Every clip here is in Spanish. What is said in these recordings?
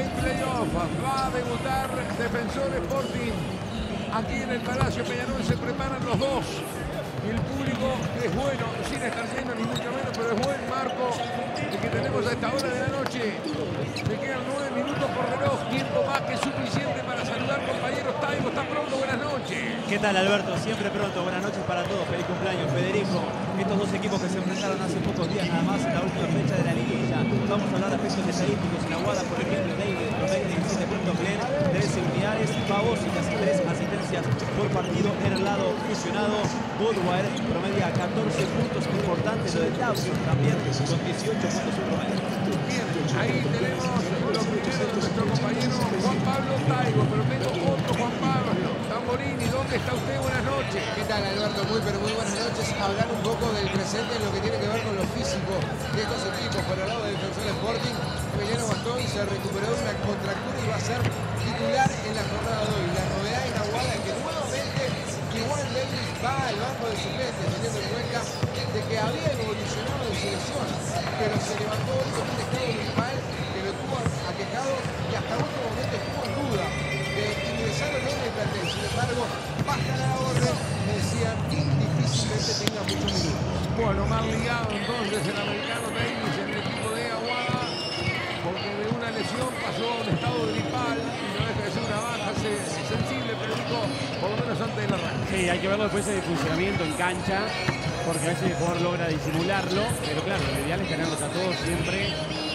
en playoff. Va a debutar Defensor Sporting. Aquí en el Palacio Peñarol se preparan los dos. Y el público es bueno, sin estar lleno ni mucho menos, pero es buen marco el que tenemos a esta hora de la noche. Se quedan 9 minutos por reloj, tiempo más que suficiente para saludar, compañeros. Taibo, ¿está pronto? Buenas noches. ¿Qué tal, Alberto? Siempre pronto. Buenas noches para todos. Feliz cumpleaños, Federico. Estos dos equipos que se enfrentaron hace pocos días nada más en la última fecha de la liguilla. Vamos a hablar de aspectos estadísticos. En Aguada, por ejemplo, David promedio 17 puntos, Glenn 13 unidades, Pavos y casi 3 asistencias por partido en el lado fusionado. Woodward promedia 14 puntos, importante lo de Taucio también, con 18 puntos su promedio. Bien, ahí tenemos los primeros de nuestro compañero Juan Pablo Taibo, pero tengo otro Juan Pablo. Tamborini, ¿dónde está usted? Buenas noches. ¿Qué tal, Alberto? Muy buenas noches. Hablar un poco del presente en lo que tiene que ver con lo físico de estos equipos. Por el lado del Defensor Sporting, Emiliano Gastón se recuperó de una contractura y va a ser titular en la jornada de hoy. La novedad en Aguada es que nuevamente Juan Davis va al banco de suplentes, teniendo en cuenta de que había evolucionado de selección, pero se levantó hoy con un estado gripal que lo tuvo aquejado y hasta último momento estuvo en duda de ingresar o no en el plantel. Sin embargo, baja la orden, me decían, difícilmente tenga muchos minutos. Bueno, más ligado entonces el americano Davis en el equipo de Aguada, porque de una lesión pasó a un estado gripal y no deja de ser una baja sensible, pero dijo, por lo menos antes del arranque. Sí, hay que verlo después del funcionamiento en cancha, porque a veces el jugador logra disimularlo, pero claro, lo ideal es tenerlos a todos siempre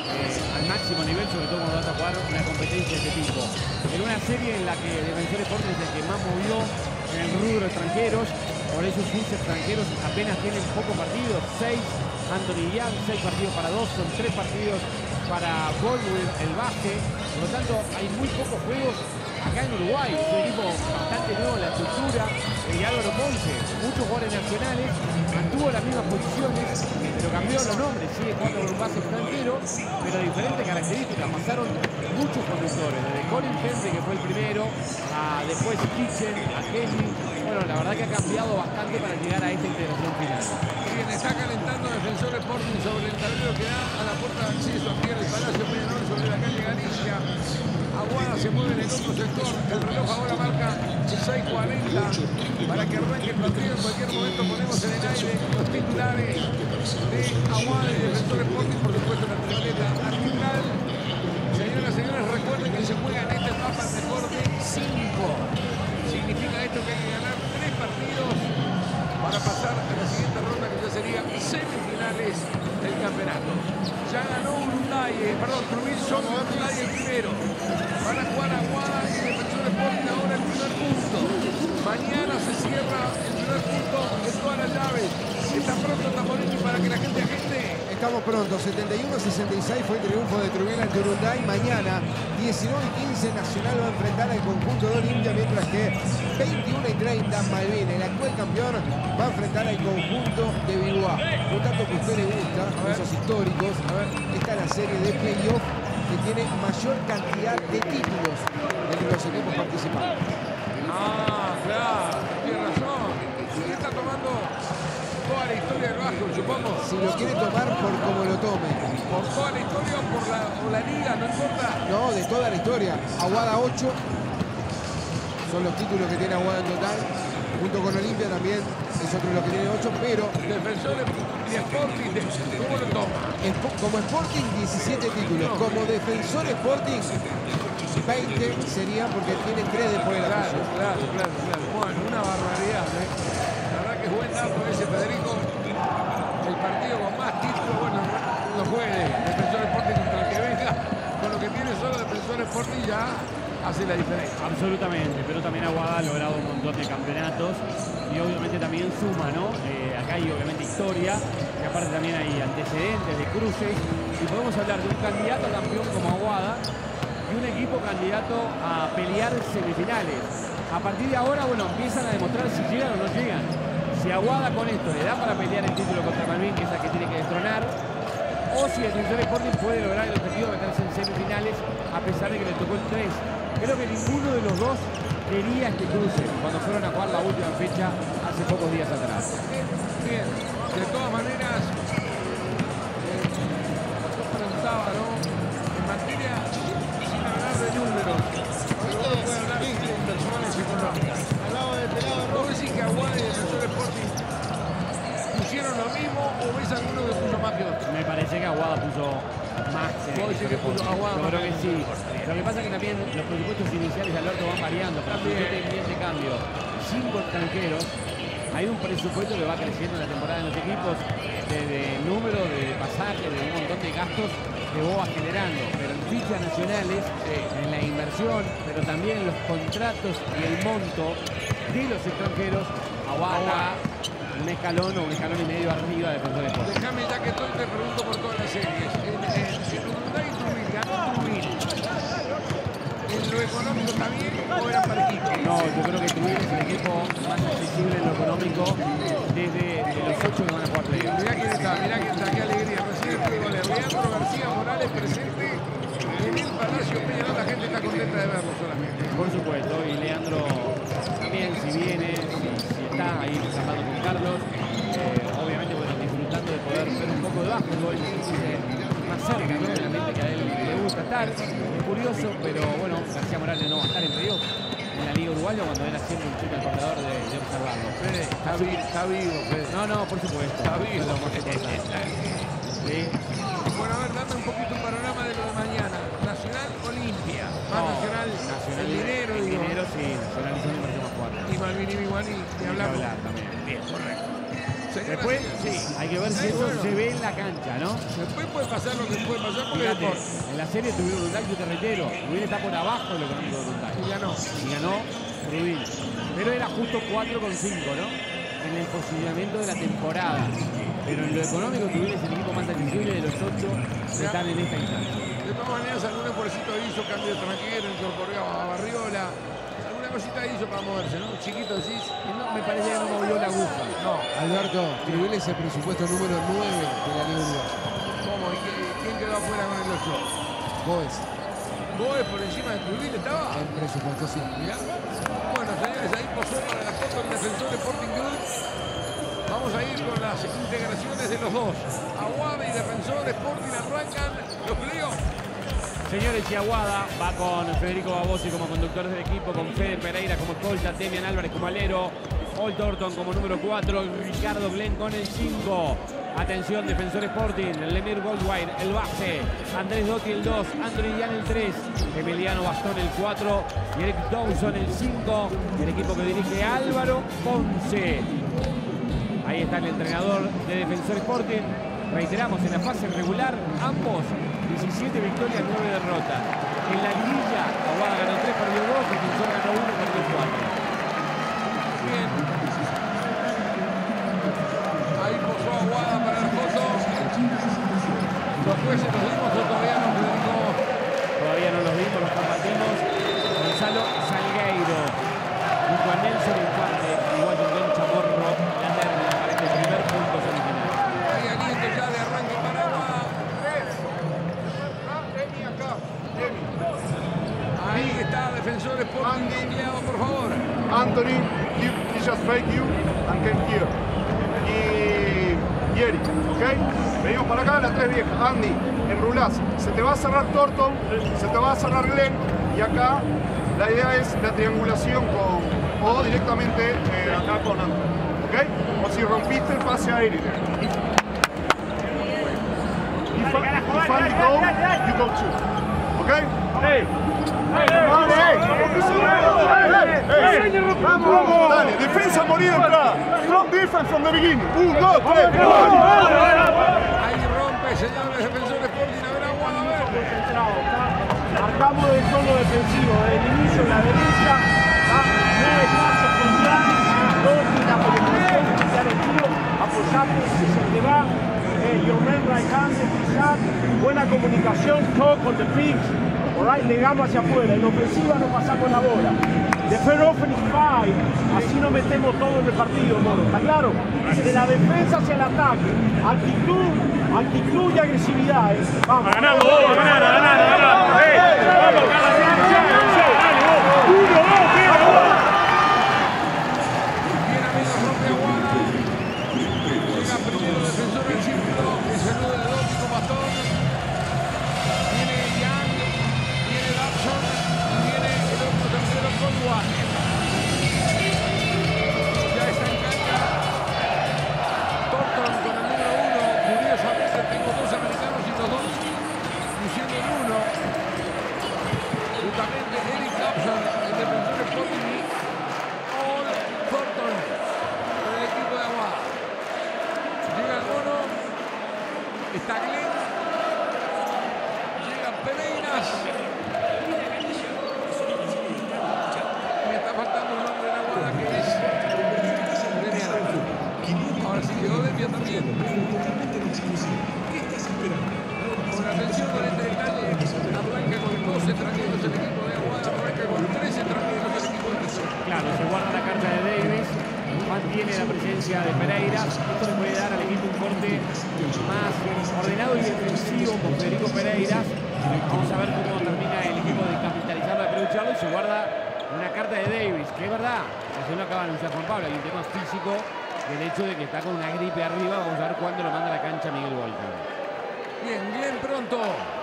al máximo nivel, sobre todo cuando vas a jugar una competencia de este tipo. En una serie en la que Defensor Sporting es el que más movió en el rubro extranjeros, por esos 15 extranjeros apenas tienen pocos partidos, 6 Anthony Young, 6 partidos para Dawson, 3 partidos para Baldwin, el base. Por lo tanto, hay muy pocos juegos acá en Uruguay. Es un equipo bastante nuevo en la estructura. Y Álvaro Ponce, muchos jugadores nacionales, mantuvo las mismas posiciones, pero cambió los nombres. Sigue jugando con un base extranjero, pero diferentes características. Pasaron muchos conductores, desde Colin Henry, que fue el primero, a después Kitchen, a Kelly. Bueno, la verdad que ha cambiado bastante para llegar a esta integración final. Bien, está calentando Defensor Sporting sobre el tablero que da a la puerta de acceso aquí en el Palacio Peñarol sobre la calle Galicia. Aguada se mueve en el otro sector. El reloj ahora marca 6:40 para que arranque el partido. En cualquier momento ponemos en el aire los titulares de Aguada y Defensor Sporting, por supuesto la tripleta arbitral. Señoras y señores, recuerden que se juega en esta etapa el mejor de 5. Significa esto que hay que ganar 3 partidos para pasar a la siguiente ronda, que ya sería semifinales del campeonato. Ya ganó Trujillo solo Urunday el primero. Van a jugar Aguada y Defensor Sporting ahora el primer punto. Mañana se cierra el primer punto de todas las llaves. Está pronto Tamborini para que la gente agende. Estamos pronto, 71-66 fue el triunfo de Trujillo ante Urunday. Mañana, 19:15, Nacional va a enfrentar al conjunto de Olimpia, mientras que 21:30, Malvin, el actual campeón, va a enfrentar al conjunto de Bilbao. Un dato que a usted le gusta, esos históricos, está la serie de playoff que tiene mayor cantidad de títulos entre los equipos participantes. Ah, claro, tiene razón. ¿Usted está tomando toda la historia del básquetbol, supongo? Si lo quiere tomar por como lo tome. ¿Por toda la historia o por la liga? No importa. No, de toda la historia. Aguada 8 son los títulos que tiene Aguada en total. Junto con Olimpia también es otro de los que tiene 8, pero Defensor y Sporting, ¿cómo lo toma? como Sporting 17 títulos, como Defensor Sporting 20 sería porque tiene 3 después de la fusión. Claro. Bueno, una barbaridad, ¿eh? La verdad que es buen dato ese, Federico. El partido con más títulos, bueno, no juegue Defensor Sporting contra el que venga. Con lo que tiene solo Defensor Sporting ya hace la diferencia. Absolutamente, pero también Aguada ha logrado un montón de campeonatos y obviamente también suma, ¿no? Acá hay obviamente historia, y aparte también hay antecedentes de cruces, y podemos hablar de un candidato a campeón como Aguada y un equipo candidato a pelear semifinales. A partir de ahora, bueno, empiezan a demostrar si llegan o no llegan. Si Aguada con esto le da para pelear el título contra Malvin, que es el que tiene que destronar, o si el Defensor Sporting puede lograr el objetivo de meterse en semifinales a pesar de que le tocó el 3. Creo que ninguno de los dos quería este cruce cuando fueron a jugar la última fecha hace pocos días atrás. Bien, de todas maneras, yo preguntaba, ¿no? En materia, sin hablar ¿Pusieron lo mismo o ves alguno que puso más que otro? Me parece que Aguada puso más que ¿Vos decís que puso Aguada? Yo creo que sí. Lo que pasa es que también los presupuestos iniciales de Alberto van variando. Para que yo te entiende cambio 5 extranjeros, hay un presupuesto que va creciendo en la temporada en los equipos de número, de pasajes, de un montón de gastos que vos vas generando. Pero en fichas nacionales, en la inversión, pero también en los contratos y el monto de los extranjeros, Aguada un escalón o un escalón y medio arriba de Defensor Sporting. Déjame, ya que estoy, te pregunto por todas las series. En Uruguay Trujillo, ganó Trujillo. ¿En lo económico también o era parejito? No, yo creo que Trujillo es el equipo más accesible en lo económico desde los 8 que van a jugar playoffs. Mirá quién está, qué alegría. Recibe el gol de Leandro García Morales presente en el Palacio Peñarol. La gente está contenta de verlo solamente. Por supuesto, y Leandro también, si viene, si está ahí charlando con Carlos, obviamente bueno, disfrutando de poder ver un poco de básquetbol, más cerca, ¿no?, de la mente que a él le gusta estar. Es curioso, pero bueno, García Morales no va a estar en playoff en la Liga Uruguaya cuando era siempre un chico alrededor de observarlo. Fede, está vivo, Fede. No, por supuesto. Está vivo. Es lo más importante. Sí. Bueno, a ver, dame un poquito un panorama de lo de mañana. Nacional Olimpia. Más Nacional, el dinero, el digo. dinero sí, Nacional hizo una inversión más fuerte. Y Malvin y Biguaní, ni hablamos. También. Bien, correcto. Señoras Después, y sí, señores, hay que ver si eso bueno, se ve en la cancha, ¿no? después puede pasar lo que puede pasar porque Fíjate, deporte. en la serie tuvieron Urunday, yo te reitero, Rubín está por abajo de lo económico de Urunday. Y ganó. Y ganó Rubín. Pero era justo 4,5, ¿no? En el posicionamiento de la temporada. Pero en lo económico Rubín es el equipo más accesible de los 8 que están en esta instancia. De todas maneras, algún esfuercito hizo, cambio de extranjero, incorporó a Barriola. Alguna cosita hizo para moverse, ¿no? Chiquito, decís. No, me parece que no movió la aguja. No. Alberto, Trujillo es el presupuesto número 9 de la Liga Uruguaya. ¿Cómo? ¿Y quién quedó afuera con el 8? Goes, ¿Goes por encima de Trujillo estaba? el presupuesto sí. Mirá. Bueno, señores, ahí posó para la foto del Defensor Sporting Club. Vamos a ir con las integraciones de los dos. Aguada y Defensor Sporting arrancan los playoffs. Señores, y Aguada va con Federico Babosi como conductor del equipo, con Fede Pereira como escolta, Demian Álvarez como alero, Paul Thornton como número 4, Ricardo Glenn con el 5. Atención, Defensor Sporting, Lemir Goldwine, el base, Andrés Dotti el 2, Andrew Ian el 3, Emiliano Bastón el 4 y Eric Dawson el 5. El equipo que dirige Álvaro Ponce. Ahí está el entrenador de Defensor Sporting. Reiteramos, en la fase regular, ambos 17 victorias, 9 derrotas. En la liguilla, Aguada ganó 3, perdió 2, Defensor ganó 1, perdió 4. Bien. Ahí posó Aguada para la foto. Los jueces los vimos o todavía no, Federico. Todavía no los vimos, los compartimos. Gonzalo Salgueiro, junto a Nelson Infante y Washington Chamorro, la terna para este primer punto semifinal. Hay aliento ya de arranque para Aguada. Ahí está Defensor Sporting empleado, por favor. Anthony, he just fake you and came here. Y Eric, ¿ok? Venimos para acá, las tres viejas. Andy, enrulás. Se te va a cerrar Thornton, se te va a cerrar Glenn. Y acá la idea es la triangulación o directamente acá con Anthony. ¿Ok? O si rompiste el pase a Eric. If Andy go, you go too. ¿Ok? Hey. Dale, defensa morir entrada. Strong defense from the beginning. 1, 2, 3. Ahí rompe, señores, Defensor Sporting. A ver, Aguada, a ver. Marcamos el tono defensivo desde el inicio en la derecha, 9 pasos con plan, 2 la penetración, iniciar el tiro, apoyate, si se te va, your man right hand, quizás, buena comunicación, talk on the pitch, alright, negamos hacia afuera, en ofensiva no pasamos la bola. The fair offense five, así no metemos todo en el partido, mono, ¿está claro? De la defensa hacia el ataque, actitud y agresividad, Vamos. A ganar, a ganar, a ganar, a ganar. Bien, amigos, rompe Aguada. Llega primero Defensor del círculo. El saludo de Dotti con bastón. Viene Young, viene Dawson y viene el otro tercero Goldwine. Ya está en cancha. Thornton Está Glenn. Llega Pereiras. Me está faltando un hombre en la guarda que es Demian. Ahora sí llegó Demian también. Con atención con este detalle, arranca con 12 extranjeros el equipo de Aguada, arranca con 13 extranjeros el equipo de Tesoro. Claro, se guarda la carta de Davis, mantiene la presencia de Pereira. Esto le puede dar al equipo un corte más ordenado y defensivo con Federico Pereira. Vamos a ver cómo termina el equipo de capitalizarlo, de aprovecharlo, y se guarda una carta de Davis, que es verdad, así lo acaba de anunciar Juan Pablo, hay un tema físico del hecho de que está con una gripe arriba. Vamos a ver cuándo lo manda a la cancha Miguel Walker. Bien, bien pronto.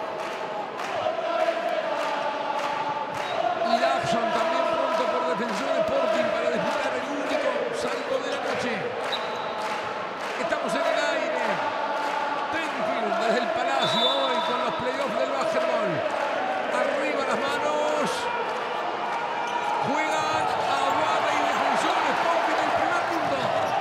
Y Dawson también pronto por Defensor Sporting para disputar el único salto de la noche. Estamos en el aire. Tenfield desde el Palacio hoy con los playoffs del básquetbol. Arriba las manos. Juegan Aguada y Defensor Sporting el primer punto.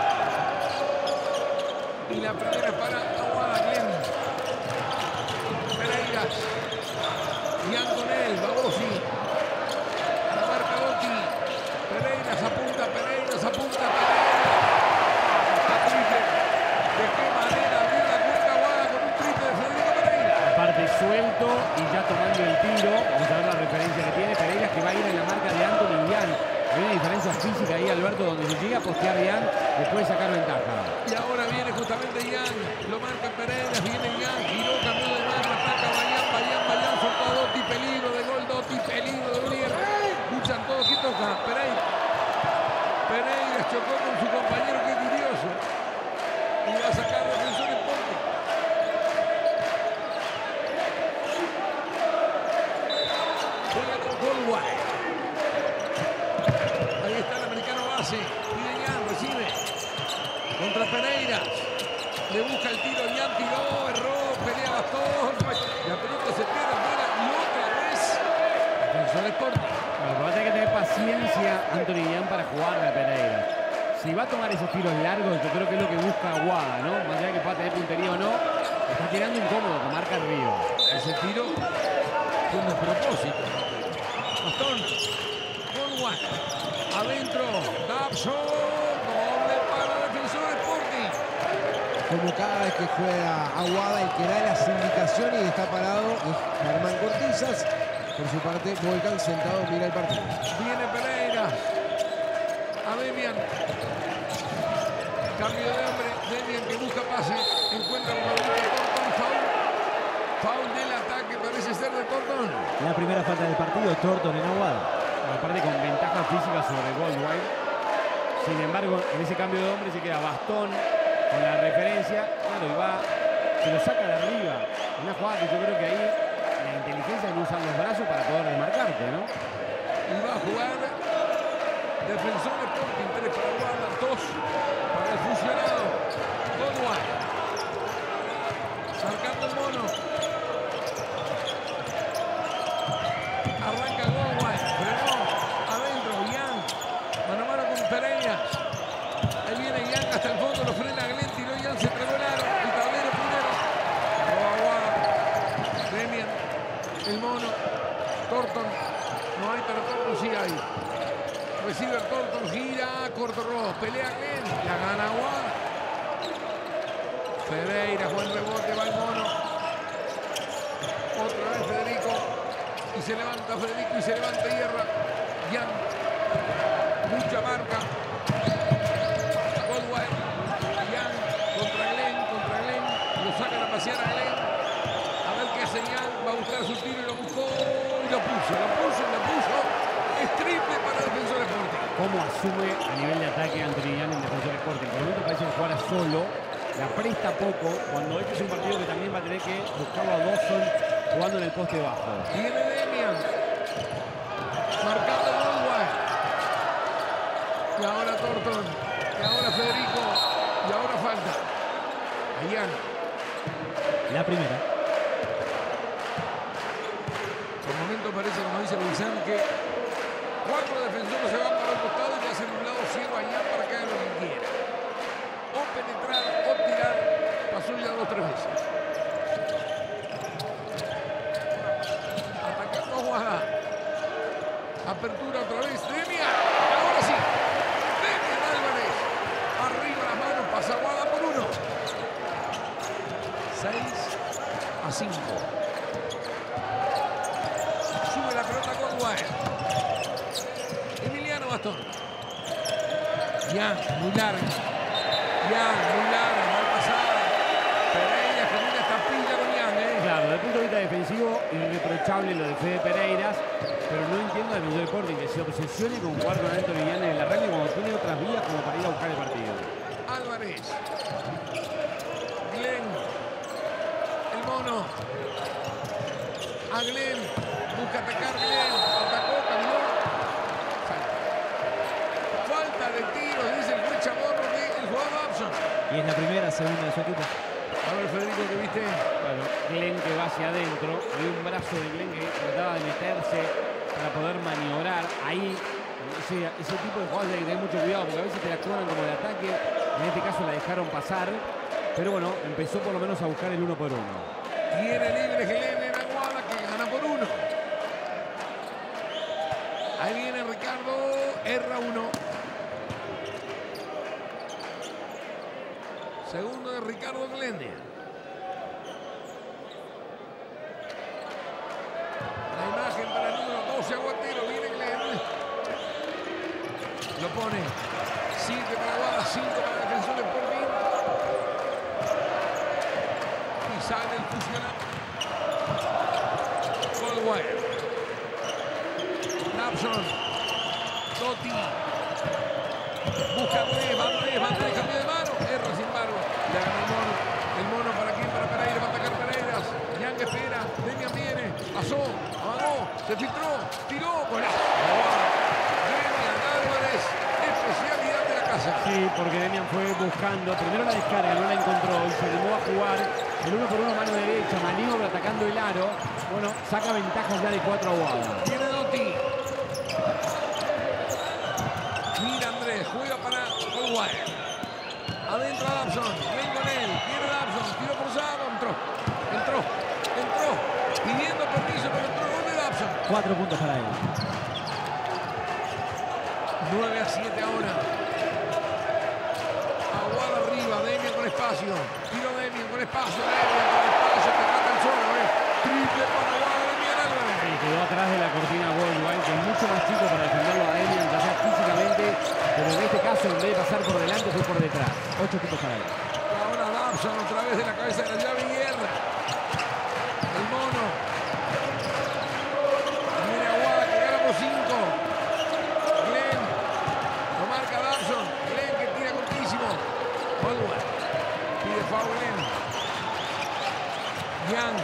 Y la primera es para Aguada. Glenn. Pereiras. Y Antonel, Babosi. La marca Dotti. Pereiras apunta, Pereiras apunta, Pereiras. Triple. ¿De qué manera abrir la cuenta Aguada con un triple de Federico Pereira? Aparte suelto y ya tomando el tiro. Vamos a ver la referencia que tiene Pereira, que va a ir en la marca de Anthony Young. Hay una diferencia física ahí, Alberto, donde se llega a postear Young, después sacar ventaja. Y ahora viene justamente Young. Lo marca Pereiras, viene Young. Giró, cambió de mano, ataca Bayán, soltó a Dotti, peligro de gol, Dotti, peligro de Uriel. Escuchan todos, ¿qué toca? Pereira chocó con su compañero, qué curioso. Y va a sacar Defensor Sporting. Juega con Goldwire. Ahí está el americano base. Pide Young, recibe. Contra Pereiras. Le busca el tiro, Young tiró, erró, pelea Bastón. La pelota se pierde afuera y otra vez Defensor Sporting. Bueno, va a tener que tener paciencia Anthony Young para jugar a Pereira. Si va a tomar esos tiros largos, yo creo que es lo que busca Aguada, ¿no? Más allá de que pueda tener puntería o no, está tirando incómodo, con marca arriba. Ese tiro fue un despropósito. Bastón. Goldwire. Adentro. Dawson. Doble para Defensor Sporting. Como cada vez que juega Aguada, el que da las indicaciones y está parado es Germán Cortizas. Por su parte, Volcan sentado mira el partido. Viene Pereira. A Demian. Cambio de hombre. Demian que busca pase. Encuentra con Thornton. Foul del ataque. Parece ser de Thornton. La primera falta del partido, Thornton en Aguada. Aparte con ventaja física sobre Goldwire. Sin embargo, en ese cambio de hombre se queda Bastón con la referencia. Claro, y va, se lo saca de arriba. Una jugada que yo creo que ahí la inteligencia de no usar los brazos para poder desmarcarte, ¿no? Y va a jugar Defensor Sporting. 3 para Aguada. 2 para el fusionado. Goldwire. Marcando el mono. Arranca Goldwire. Frenó. Adentro. Young. Mano a mano con Pereira. Ahí viene Young hasta el fondo. Lo frena Glenn. Tiró Young. Se entregó el aro. El tablero primero. Aguada. Demian. El mono. Thornton. No hay para Thornton. Sí hay. Recibe Thornton. Gira. Corto Ross. Pelea Glenn. La gana Aguada. Pereira, buen rebote, va el mono. Otra vez Federico. Y se levanta Federico y se levanta Hierra. Young. Mucha marca. Goldwire. Young contra Glenn. Lo sacan a pasear a Glenn. A ver qué hace Young. Va a buscar su tiro y lo buscó. Y lo puso. Es triple para Defensor Sporting. ¿Cómo asume a nivel de ataque Anthony Young en Defensor Sporting? Por el momento parece que juega solo. La presta poco, cuando este es un partido que también va a tener que buscarlo a Dawson jugando en el poste bajo. Viene Demian. Marcando Goldwire. Y ahora Thornton. Y ahora Federico. Y ahora falta. Allá. La primera. Por momento parece, como dice Luisán, que 4 defensores se van para el costado y le hacen un lado ciego allá para que haga lo que quiera. O penetrar o tirar. Pasó ya 2 o 3 veces. apertura otra vez. Demian. Ahora sí. Demian Álvarez. Arriba las manos. Pasa Aguada por 1. 6-5. Sube la pelota Goldwire. Emiliano Bastón. Yang, muy larga. Yang, muy larga. Mal pasada. Pereira con una estampilla con Yang, Claro, desde el punto de vista defensivo, irreprochable lo de Fede Pereiras, pero no entiendo al Mendoza Sporting que se obsesione con jugar con Anthony Yang en el arranque cuando tiene otras vías como para ir a buscar el partido. Álvarez. Glenn. El mono. A Glenn. Busca atacar Glenn. Atacó, caminó. Falta de tiros, dice el juez Chamorro del jugador Dobson. Y es la primera, segunda de su equipo. A ver, Federico, ¿qué viste? Bueno, Glenn que va hacia adentro, hay un brazo de Glenn que trataba de meterse para poder maniobrar. Ahí, ese tipo de jugadas hay que tener mucho cuidado porque a veces te la cobran como de ataque. En este caso la dejaron pasar, pero bueno, empezó por lo menos a buscar el 1 por 1. Tiene libre Glenn en Aguada que gana por 1. Ahí viene Ricardo, erra 1. Segundo de Ricardo Glender. La imagen para el número 12, Aguatero. Viene Glender. Lo pone. 7 para Aguada, 5 para Defensor Sporting. Y sale el funcionario. Goldwire. Lapson. Totti. Busca Andrés, va Andrés, cambio de mano. Erra sin embargo. Le gana el mono. El mono para quién, para Pereira, va a atacar Pereiras. Yang espera, Demian viene, pasó, amagó, se filtró, tiró, golazo. Demian Álvarez, especialidad de la casa. Sí, porque Demian fue buscando, primero la descarga, no la encontró y se animó a jugar el 1 por 1 mano derecha, maniobra atacando el aro. Bueno, saca ventajas ya de 4 a Aguada. Viene Dotti. Mira Andrés, juega para Goldwire. Adentro a Dobson, ven con él, viene Dobson, tiro cruzado, entró, pidiendo permiso, pero entró gol de Dobson. 4 puntos para él. 9-7 ahora. Aguada arriba, Demian con espacio, tiro Demian con espacio, te mata el solo, triple para Aguada, Demian Álvarez. Sí, quedó atrás de la cortina Goldwire, que es mucho más chico para defenderlo a Demian, ya sea físicamente, pero en este caso en vez de pasar por delante fue por detrás. 8 puntos para él. Ahora Dobson otra vez de la cabeza de la llave Guerra. El mono. Viene Aguada que gana por 5. Glenn. Lo marca Dobson. Glenn que tira cortísimo. Goldwire. Pide foul Glenn. Yang.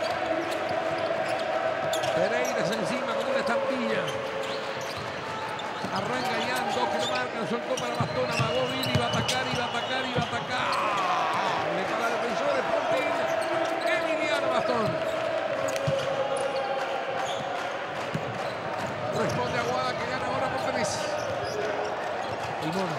Pereiras encima con una estampilla. Arranca Yang, 2 que lo marcan, soltó para Bastón, amagó Vini, va a atacar. Le para el defensor de Sporting, Emiliano Bastón. Responde Aguada que gana ahora por 3. El mono.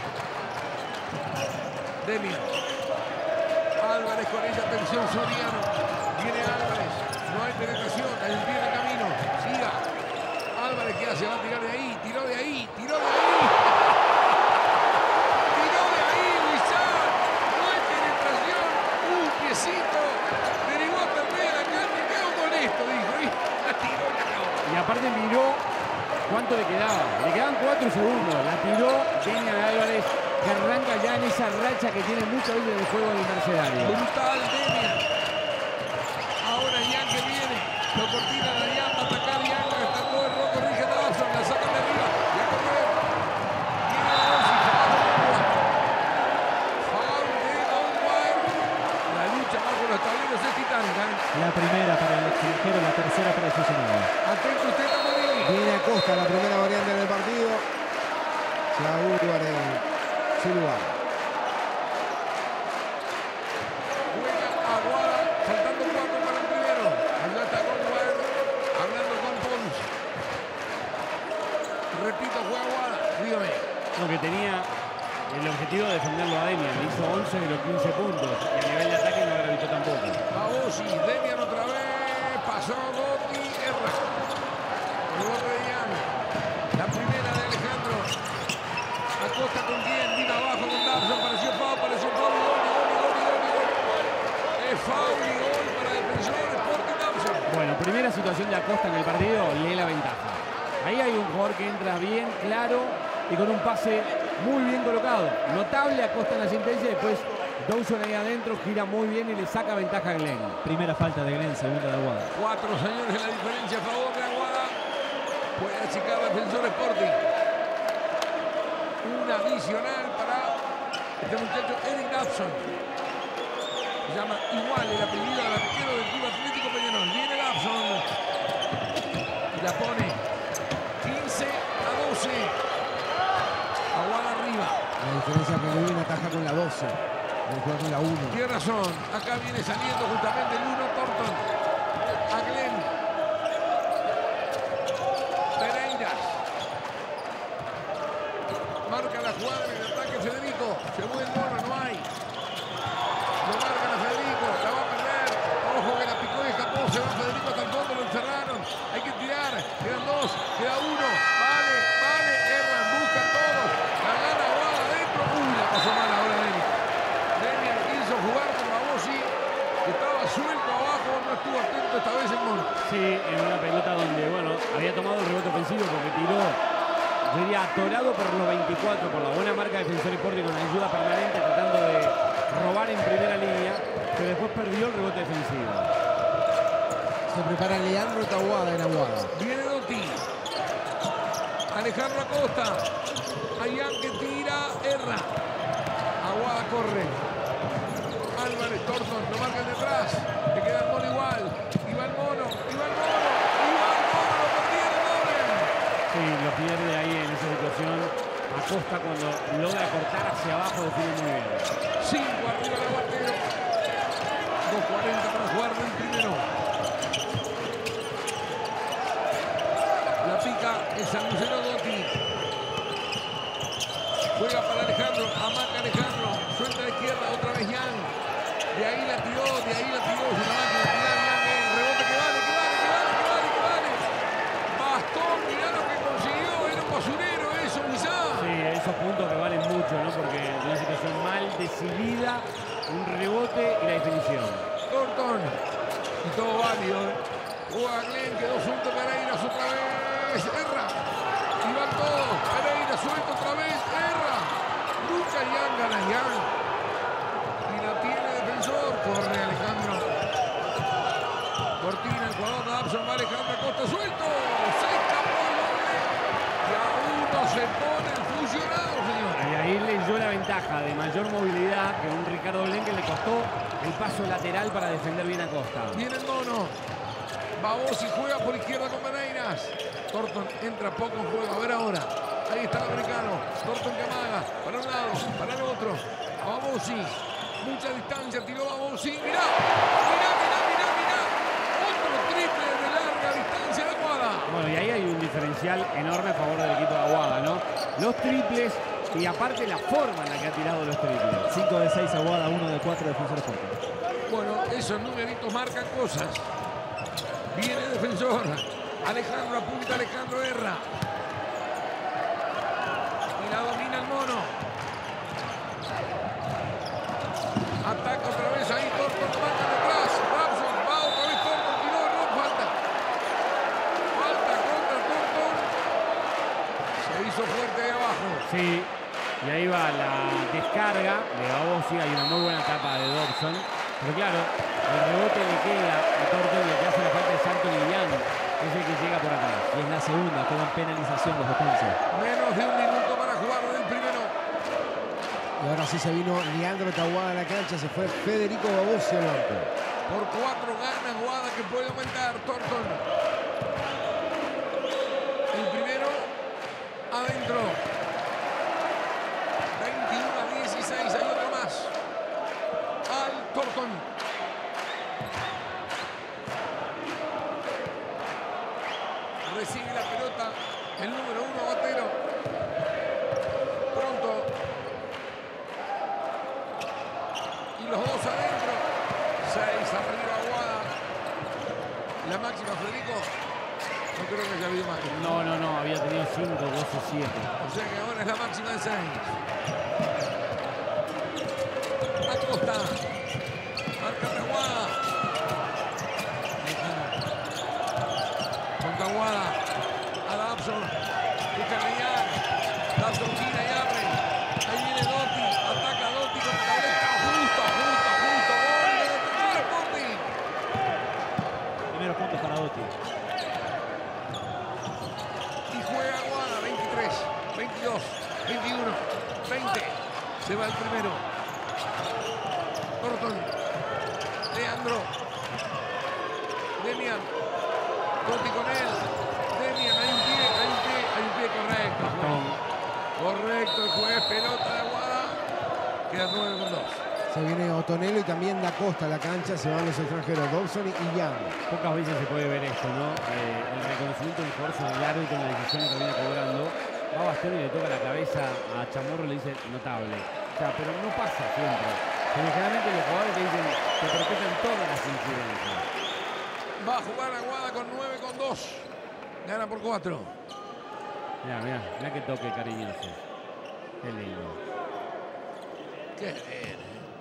Demian. Álvarez con ella, atención Soriano. Viene Álvarez, no hay penetración, el pie de camino, siga. Álvarez, ¿qué hace? Va a tirar de ahí, tiró de ahí. Tiró de ahí, Luisán. No hay penetración. Un piecito. Derivó a perder acá. Me quedo con esto, dijo. Y la tiró y la acabó. Y aparte miró cuánto le quedaba. Le quedaban 4 segundos. La tiró Demian Álvarez, que arranca ya en esa racha que tiene mucho hoy de juego del Mercedario. Brutal, Demian. Ahora Yang que viene. Lo cortina la Yang, va a atacar Yang. Está todo el rojo, rige Dobson. La sacan de arriba. Y a correr. Viene la dosis. Foul de Goldwire. La lucha bajo los tableros es titánica. La primera para el extranjero, la tercera para el seleccionado. Atento usted, Tamborini. Viene Acosta, la primera variante del partido. Se Urban en su lugar. Juega Aguada, faltando 4 para el primero. Allá está Goldwire, hablando con Pons. Repito, juega Aguada, dígame. Lo que tenía el objetivo de defenderlo a Demian. Hizo 11 de los 15 puntos. Y a nivel de ataque no gravitó tampoco. Baosi, Demian otra vez. Pasó Dotti, erra. El bote de Yang. La foul y gol para Defensor Sporting Dobson. Bueno, primera situación de Acosta en el partido, lee la ventaja. Ahí hay un jugador que entra bien, claro, y con un pase muy bien colocado. Notable Acosta en la asistencia, después Dawson ahí adentro gira muy bien y le saca ventaja a Glenn. Primera falta de Glenn, segunda de Aguada. 4 señores en la diferencia a favor de Aguada. Puede achicar Defensor Sporting. Un adicional para este muchacho Eric Dobson. Se llama igual el apellido del arquero del Club Atlético Peñarol. Viene Dobson. Y la pone 15-12. Aguada arriba. La diferencia que Lewin ataja con la 12. El juego con la 1. Tiene razón. Acá viene saliendo justamente el 1 Thornton. A Glenn. Pereira. Marca la jugada en el ataque Federico. Se mueve el mono, no hay. Lo marcan a Federico. La va a perder. Ojo que la picó y escapó. Se va Federico hasta el fondo. Lo encerraron. Hay que tirar. Quedan 2. Queda 1. Vale, vale. Erran. Buscan todos. La gana Aguada adentro. Uy, la pasó mal ahora Demian. Demian quiso jugar con Babosi. Estaba suelto abajo. No estuvo atento esta vez el mono. Sí, en una pelota donde, bueno, había tomado el rebote ofensivo porque tiró, yo diría, atorado por los 24, por la buena marca de Defensor Sporting con ayuda permanente, tratando de robar en primera línea, pero después perdió el rebote defensivo. Se prepara Leandro Taboada en Aguada. Viene Dotti. Alejandro Acosta. Ayán que tira. Erra. Aguada corre. Álvarez Thornton lo marcan detrás. Le queda el mono igual. Y va el mono. Y va el mono. Y va el mono. Lo perdieron Doble. Sí, lo pierde ahí en esa situación. Acosta cuando logra cortar hacia abajo define muy bien. 5 arriba el aguantero. 2:40 para jugar del primero. La pica el San Lucero Dotti. Juega para Alejandro. Amaca Alejandro. Suelta a la izquierda. Otra vez Yang. De ahí la tiró. De ahí la tiró. Es una máquina. Tirar Yang. Rebote que vale. Que vale. Que vale. Que vale. Que vale. Bastón. Mirá lo que consiguió. Era un basurero eso, quizá. Sí, esos puntos que valen mucho, ¿no? Porque en una situación mal decidida, un rebote y la definición. Thornton. Y todo válido. Juega Glenn. Quedó suelto Pereira otra vez. Erra. Y van todos. Pereira suelto otra vez. Erra. Lucha Yang. Gana Yang. Y la tiene Defensor. Corre Alejandro. Cortina el jugador de Dobson. Va Alejandro Acosta suelto. Se escapó el hombre. Y a uno se pone el fusionado, señor. Y ahí leyó la ventaja de mayor movilidad que un Ricardo Glenn que le costó el paso lateral para defender bien a Acosta. Viene el mono. Babosi juega por izquierda con Peneiras. Thornton entra poco en juego. A ver ahora. Ahí está el americano. Thornton que amaga. Para un lado, para el otro. A Babosi. Mucha distancia. Tiró Babosi. Mirá. Mirá, mirá, mirá, mirá. Otro triple de larga distancia de Aguada. Bueno, y ahí hay un diferencial enorme a favor del equipo de Aguada, ¿no? Los triples y aparte la forma en la que ha tirado los triples. 5 de 6 Aguada, 1 de 4 Defensor Sporting. Bueno, esos numeritos marcan cosas. Viene Defensor. Alejandro apunta, Alejandro Erra. Y la domina el mono. Ataca otra vez ahí, Thornton lo marca detrás. Robson va otra vez Thornton, tiró, no, falta. Falta contra Thornton. Se hizo fuerte ahí abajo. Sí, y ahí va la descarga de Babosi. Hay una muy buena tapa de Dobson. Pero claro, el rebote le queda a Thornton y el que hace la falta es Anthony Yang, que es el que llega por atrás. Y es la segunda, quedan penalización los defensas. Menos de un minuto para jugar del primero. Y ahora sí se vino Leandro Taboada a la cancha. Se fue Federico Babosi al banco. Por 4 gana Aguada que puede aumentar. Thornton. El primero adentro. 21-16. Hay otro más. Al Thornton. Recibe la pelota el número 1 Botero. Pronto. Y los dos adentro. 6 arriba Aguada. La máxima, Federico. No creo que haya habido más. No, había tenido 5, 12, 7. O sea que ahora es la máxima de 6. Acosta. marca de Aguada. Contra Aguada. A Dabson. Busca Reyán. Dabson gira y abre. Ahí viene Dotti. Ataca Dotti con tableta. Justo. Gol de Defensor Sporting. Primeros puntos para Dotti. Y juega Aguada. 23, 22, 21, 20. Se va el primero. Thornton. Leandro. Demian. Dotti con él. Demian, hay un pie correcto. Correcto, el juez, pelota de Aguada. Queda 9-2. Se viene Otonello y también Da Costa a la cancha. Se van los extranjeros, Dobson y Young. Pocas veces se puede ver esto, ¿no? El reconocimiento del jugador sobre el árbitro en la decisión que viene cobrando. Va Bastón y le toca la cabeza a Chamorro y le dice notable. O sea, pero no pasa siempre. Generalmente los jugadores que dicen que protegen todas las incidencias. Va a jugar Aguada con 9-2. Gana por 4. Mirá que toque cariñoso. Qué lindo. Qué bien.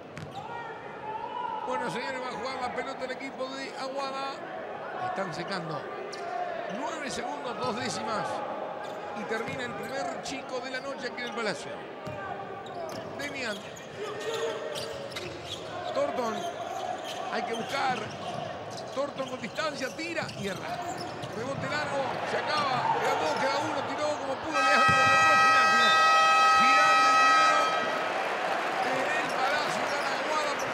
Bueno, señores, va a jugar la pelota el equipo de Aguada. Están secando. 9 segundos, 2 décimas. Y termina el primer chico de la noche aquí en el Palacio. Demian. Thornton. Hay que buscar. Thornton con distancia, tira y erra. Rebote largo, se acaba. Queda 2, queda 1, tiró como pudo Leandro. Final. Final del primero. En el Palacio gana Aguada por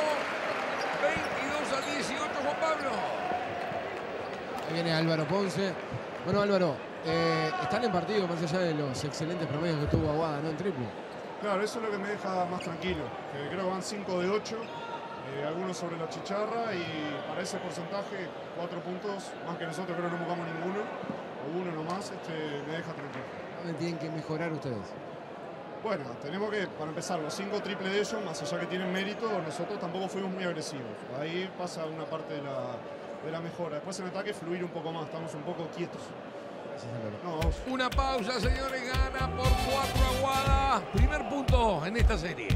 4. 22-18, Juan Pablo. Ahí viene Álvaro Ponce. Bueno, Álvaro, están en partido más allá de los excelentes promedios que tuvo Aguada, ¿no? En triple. Claro, eso es lo que me deja más tranquilo. Creo que van 5 de 8. Algunos sobre la chicharra y para ese porcentaje 4 puntos más que nosotros, creo que no buscamos ninguno o uno nomás, me deja tranquilo. ¿Dónde tienen que mejorar ustedes? Bueno, tenemos que, para empezar, los 5 triple de ellos, más allá que tienen mérito, nosotros tampoco fuimos muy agresivos. Ahí pasa una parte de la mejora. Después en ataque fluir un poco más, estamos un poco quietos. No, vamos. Una pausa, señores, gana por 4 Aguada. Primer punto en esta serie.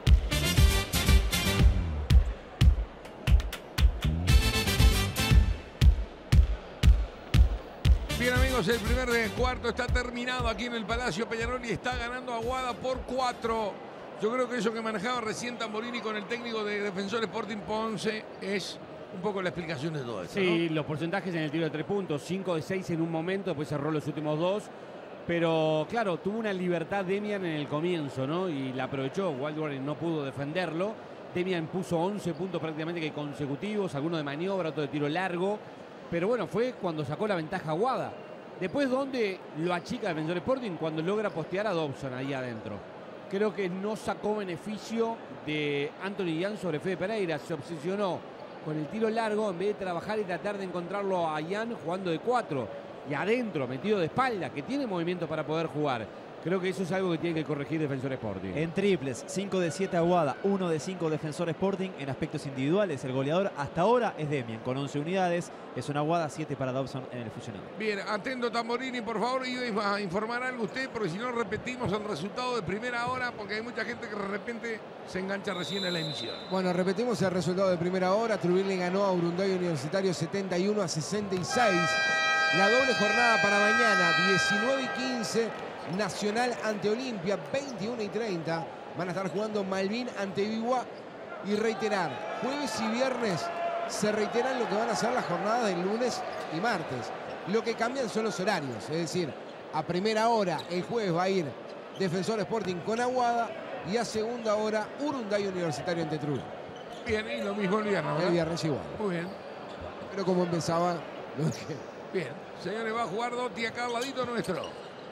Bien, amigos, el primer cuarto está terminado aquí en el Palacio Peñarol y está ganando Aguada por 4. Yo creo que eso que manejaba recién Tamborini con el técnico de Defensor Sporting Ponce es un poco la explicación de todo esto, Sí, ¿no? los porcentajes en el tiro de 3 puntos, 5 de 6 en un momento, después cerró los últimos 2. Pero claro, tuvo una libertad Demian en el comienzo, ¿no? Y la aprovechó, Waldron no pudo defenderlo. Demian puso 11 puntos prácticamente que consecutivos, algunos de maniobra, otro de tiro largo. Pero bueno, fue cuando sacó la ventaja Aguada. Después, donde lo achica Defensor Sporting, cuando logra postear a Dobson ahí adentro. Creo que no sacó beneficio de Anthony Young sobre Fede Pereira. Se obsesionó con el tiro largo en vez de trabajar y tratar de encontrarlo a Young jugando de 4. Y adentro, metido de espalda, que tiene movimiento para poder jugar. Creo que eso es algo que tiene que corregir Defensor Sporting. En triples, 5 de 7 Aguada, 1 de 5 Defensor Sporting. En aspectos individuales, el goleador hasta ahora es Demian, con 11 unidades. Es una Aguada, 7 para Dobson en el fusionado. Bien, atento Tamborini, por favor, iba a informar algo usted, porque si no repetimos el resultado de primera hora, porque hay mucha gente que de repente se engancha recién en la emisión. Bueno, repetimos el resultado de primera hora. Trujillo le ganó a Urunday Universitario 71-66. La doble jornada para mañana, 19 y 15. Nacional ante Olimpia, 21 y 30. Van a estar jugando Malvin ante Biguá. Y reiterar, jueves y viernes se reiteran lo que van a ser las jornadas del lunes y martes. Lo que cambian son los horarios. Es decir, a primera hora el jueves va a ir Defensor Sporting con Aguada. Y a segunda hora Urunday Universitario ante Trujillo. Bien, y lo mismo el viernes, ¿verdad? El viernes igual. Muy bien. Pero como empezaba, lo dije. Bien, señores, va a jugar Dotti acá al ladito nuestro.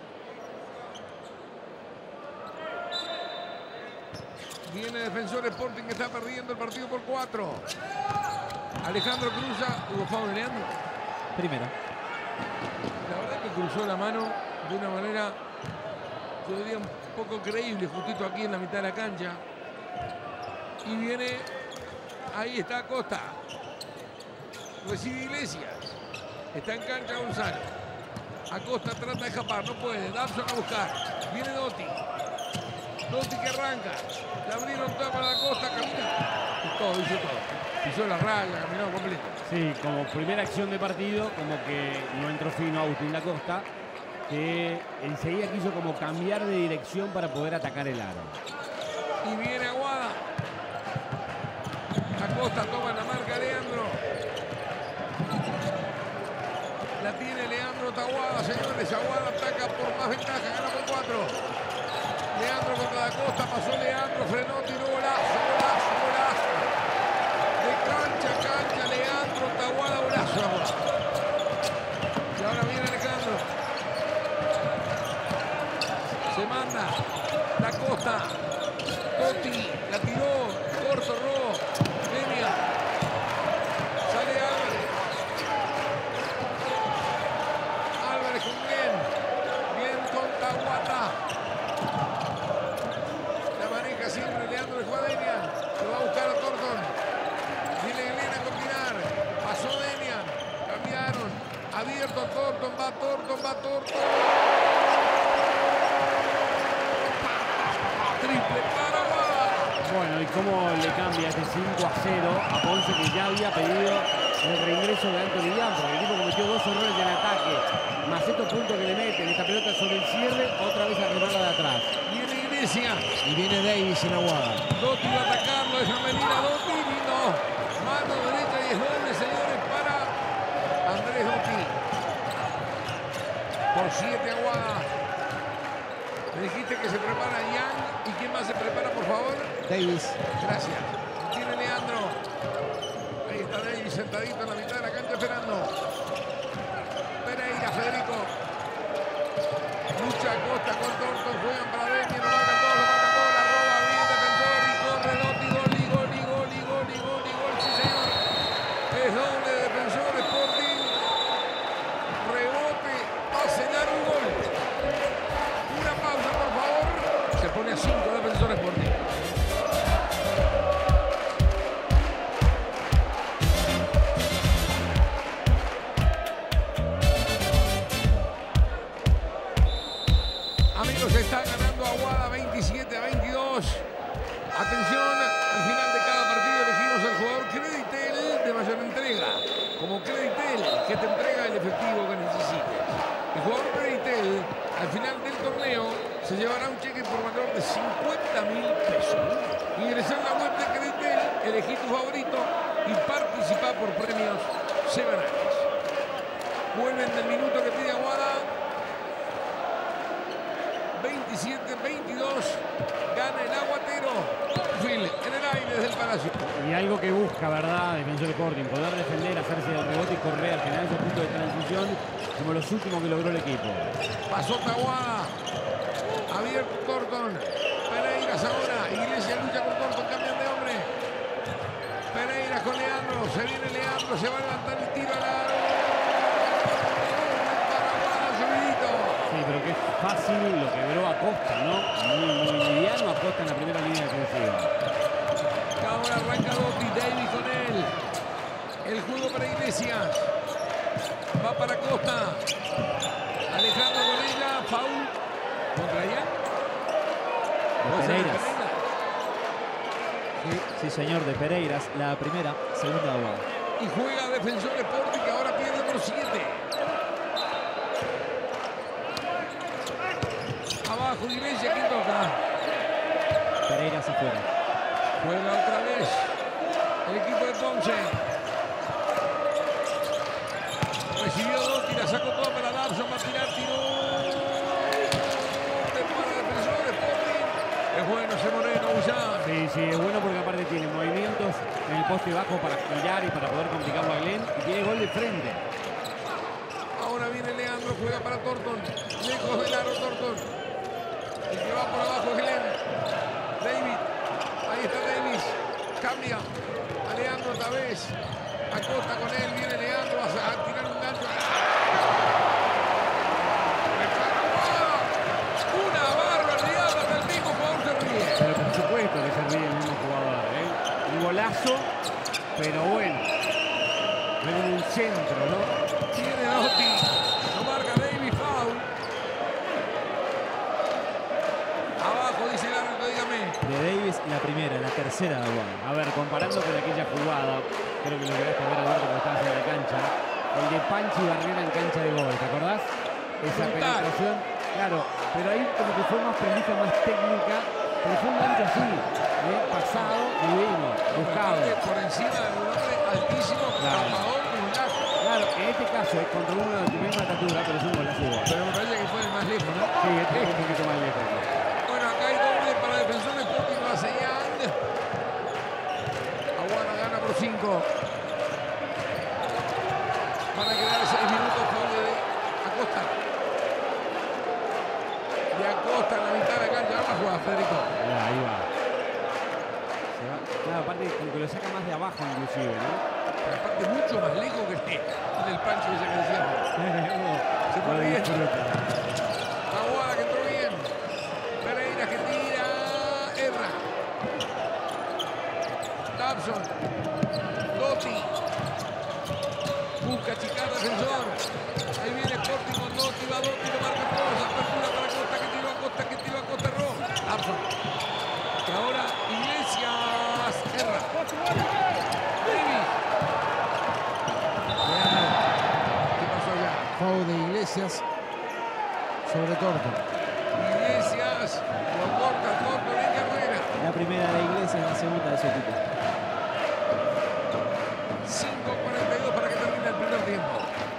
Viene Defensor Sporting que está perdiendo el partido por 4. Alejandro cruza. ¿Hubo foul de Leandro? Primera. La verdad que cruzó la mano de una manera, yo diría, un poco creíble, justito aquí en la mitad de la cancha. Y viene, ahí está Acosta. Recibe Iglesias. Está en cancha Gonzalo. Acosta trata de escapar, no puede. Dabson a buscar. Viene Dotti. Dotti que arranca. Le abrieron todo para Acosta, camina. Y todo, hizo todo. pisó la raya, caminó completo. Sí, como primera acción de partido, como que no entró fino Agustín da Costa, que enseguida quiso como cambiar de dirección para poder atacar el aro. Y viene Aguada. Acosta toma la marca Leandro. La tiene Leandro Taguada, señores. Aguada ataca por más ventaja, gana por 4. Leandro contra Da Costa, pasó Leandro, frenó, tiró golazo, golazo, golazo. De cancha a cancha, Leandro Taguada, golazo. Y ahora viene Alejandro. Se manda Da Costa. Totti, la tiró, corto, robo. Lenia. Sale Álvarez. Álvarez con Glenn. Glenn con Taguata. La maneja siempre Leandro de Juadenia. Se va a buscar a Thornton. Viene Glenn a combinar. Pasó Demian. Cambiaron. Abierto Thornton. Va Thornton. Va Thornton. Triple para Aguada. Bueno, y cómo le cambia este 5-0 a Ponce, que ya había pedido el reingreso de Anthony Dian, porque el equipo cometió 2 errores en ataque, más estos puntos que le meten, esta pelota sobre el cierre, otra vez a remarla de atrás. Viene Iglesias. Y viene Davis en Aguada. Dotti va a atacarlo, deja venir a Dotti, lindo. Mano derecha y es doble, señores, para Andrés Dotti. Por 7 Aguada. Me dijiste que se prepara Yang. ¿Y quién más se prepara, por favor? Davis. Gracias. Tiene Leandro. Ahí está Davis sentadito en la mitad de la cancha esperando. Pereira, Federico. Lucha Costa con Thornton. Juegan para Demian. Lo marcan todos, lo marcan todos. La roba bien defensor y corre Dotti. Gol, y gol, y gol, y gol, y gol, y gol. Sí, señor. Es doble de defensor Sporting. Rebote. Va a sellar un gol. Una pausa, por favor. Se pone a 5 defensores Sporting. Amigos, está ganando Aguada 27-22. Atención, al final de cada partido elegimos al jugador Creditel de mayor entrega. Como Creditel, que te entrega el efectivo que necesites. El jugador Creditel, al final del torneo, se llevará un cheque por valor de 50.000 pesos. Ingresa en la web de Creditel, elegí tu favorito y participa por premios semanales. Vuelven del minuto que pide Aguada. 27-22, gana el Aguatero. Phil, en el aire desde el Palacio. Y algo que busca, ¿verdad? Defensor Sporting, poder defender, hacerse del rebote y correr, generar esos puntos de transición, como los últimos que logró el equipo. Pasó Taguada. Abierto Thornton. Pereiras ahora. Iglesias lucha con Thornton, cambian de hombre. Pereiras con Leandro. Se viene Leandro, se va a levantar el tiro al aro. Sí, pero que es fácil lo quebró Acosta, ¿no? Muy liviano Acosta en la primera línea defensiva. Ahora arranca Dotti, Davis con él. El juego para Iglesias. Va para Costa. Alejandro con ella. Foul. ¿Contra ella? De Pereiras. Sí, señor, de Pereiras. La primera, segunda Aguada. Y juega Defensor Sporting, que ahora pierde por 7. Abajo Iglesias, ¿quién toca? Pereiras afuera. Juega otra vez el equipo de Ponce. Recibió Dotti, la sacó toda para Larson, va a tirar, tiró. Para Defensor Sporting. Es bueno ese Moreno, Bullán. Sí, es bueno porque aparte tiene movimientos en el poste bajo para girar y para poder complicarlo a Glenn. Y tiene gol de frente. Ahora viene Leandro, juega para Thornton. Lejos del aro Thornton. El que va por abajo es Glenn. David. Ahí está Davis. Cambia. A Leandro otra vez. Acosta con él. Viene Leandro a tirar un gancho. Una barbaridad. Hasta el mismo jugador se ríe. Pero por supuesto que se ríe el mismo jugador, ¿eh? Un golazo, pero bueno. Ven un centro, ¿no? Tiene Dotti. Lo marca Davis. Foul. Abajo dice el árbitro, dígame. De Davis la primera, la tercera de Aguada. A ver, comparando con aquella jugada, creo que lo llegaste a ver, Alberto, cuando estabas en la cancha. El de Panchi Barrera en cancha de gol, ¿te acordás? Esa penetración, claro, pero ahí como que fue más prolija, más técnica, pero fue un gancho así, pasado, divino, buscado. Por encima de un hombre altísimo, tapador, claro, en este caso es contra uno de tu misma estatura, pero es un golazo igual. Pero me parece que fue el más lejos, ¿no? Sí, este es un poquito más lejos. Bueno, acá hay doble para Defensor Sporting Maceián. Aguada gana por 5. Van a quedar 6 minutos por de Acosta. De Acosta en la mitad de la cancha. Ahora juega Federico. Ahí va. Claro, aparte como que lo saca más de abajo inclusive, ¿no? Pero aparte mucho más lejos que el Pancho ese que decíamos. Se fue bien. Aguada que entró bien. Pereira que tira. Erra. Dabson. Dotti. Busca achicar Defensor. Ahí viene Sporting con Dotti. Va Dotti, lo marca Rosa. Apertura para Costa que tiró a Costa, que tiró a Costa Ro. Dabson. Y ahora Iglesias. Erra. Davis. ¿Qué pasó allá? Foul de Iglesias sobre Torto. Iglesias. Lo corta Torto de carrera. La primera de Iglesias, la segunda de su equipo. 5:42 para que termine el primer tiempo.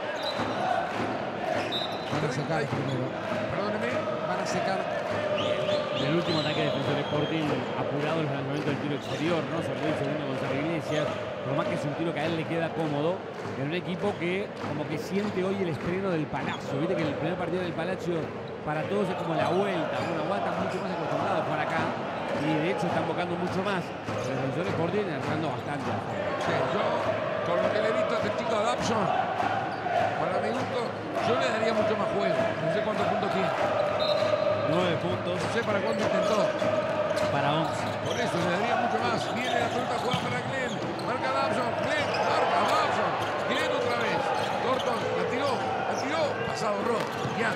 Van a secar primero. Perdóneme. Van a secar. En el último ataque de Defensor Sporting, apurado el lanzamiento del tiro exterior, ¿no? Sobre el segundo Gonzalo Iglesias. Por más que es un tiro que a él le queda cómodo, en un equipo que como que siente hoy el estreno del Palacio. Viste que el primer partido del Palacio para todos es como la vuelta. Bueno, Aguada está mucho más acostumbrado a jugar acá y de hecho están invocando mucho más. El Defensor Sporting errando bastante. Sí, yo, con lo que le he visto a este chico Adapson, para mi gusto, yo le daría mucho más juego. No sé cuántos puntos tiene. 9 puntos. No sé para cuánto intentó. Para 11. Por eso le daría mucho más. Viene la pelota jugada para Glenn. Marca Adapson. Glenn, marca Adapson. Glenn otra vez. Torton, la tiró. Pasado Ro. Ya.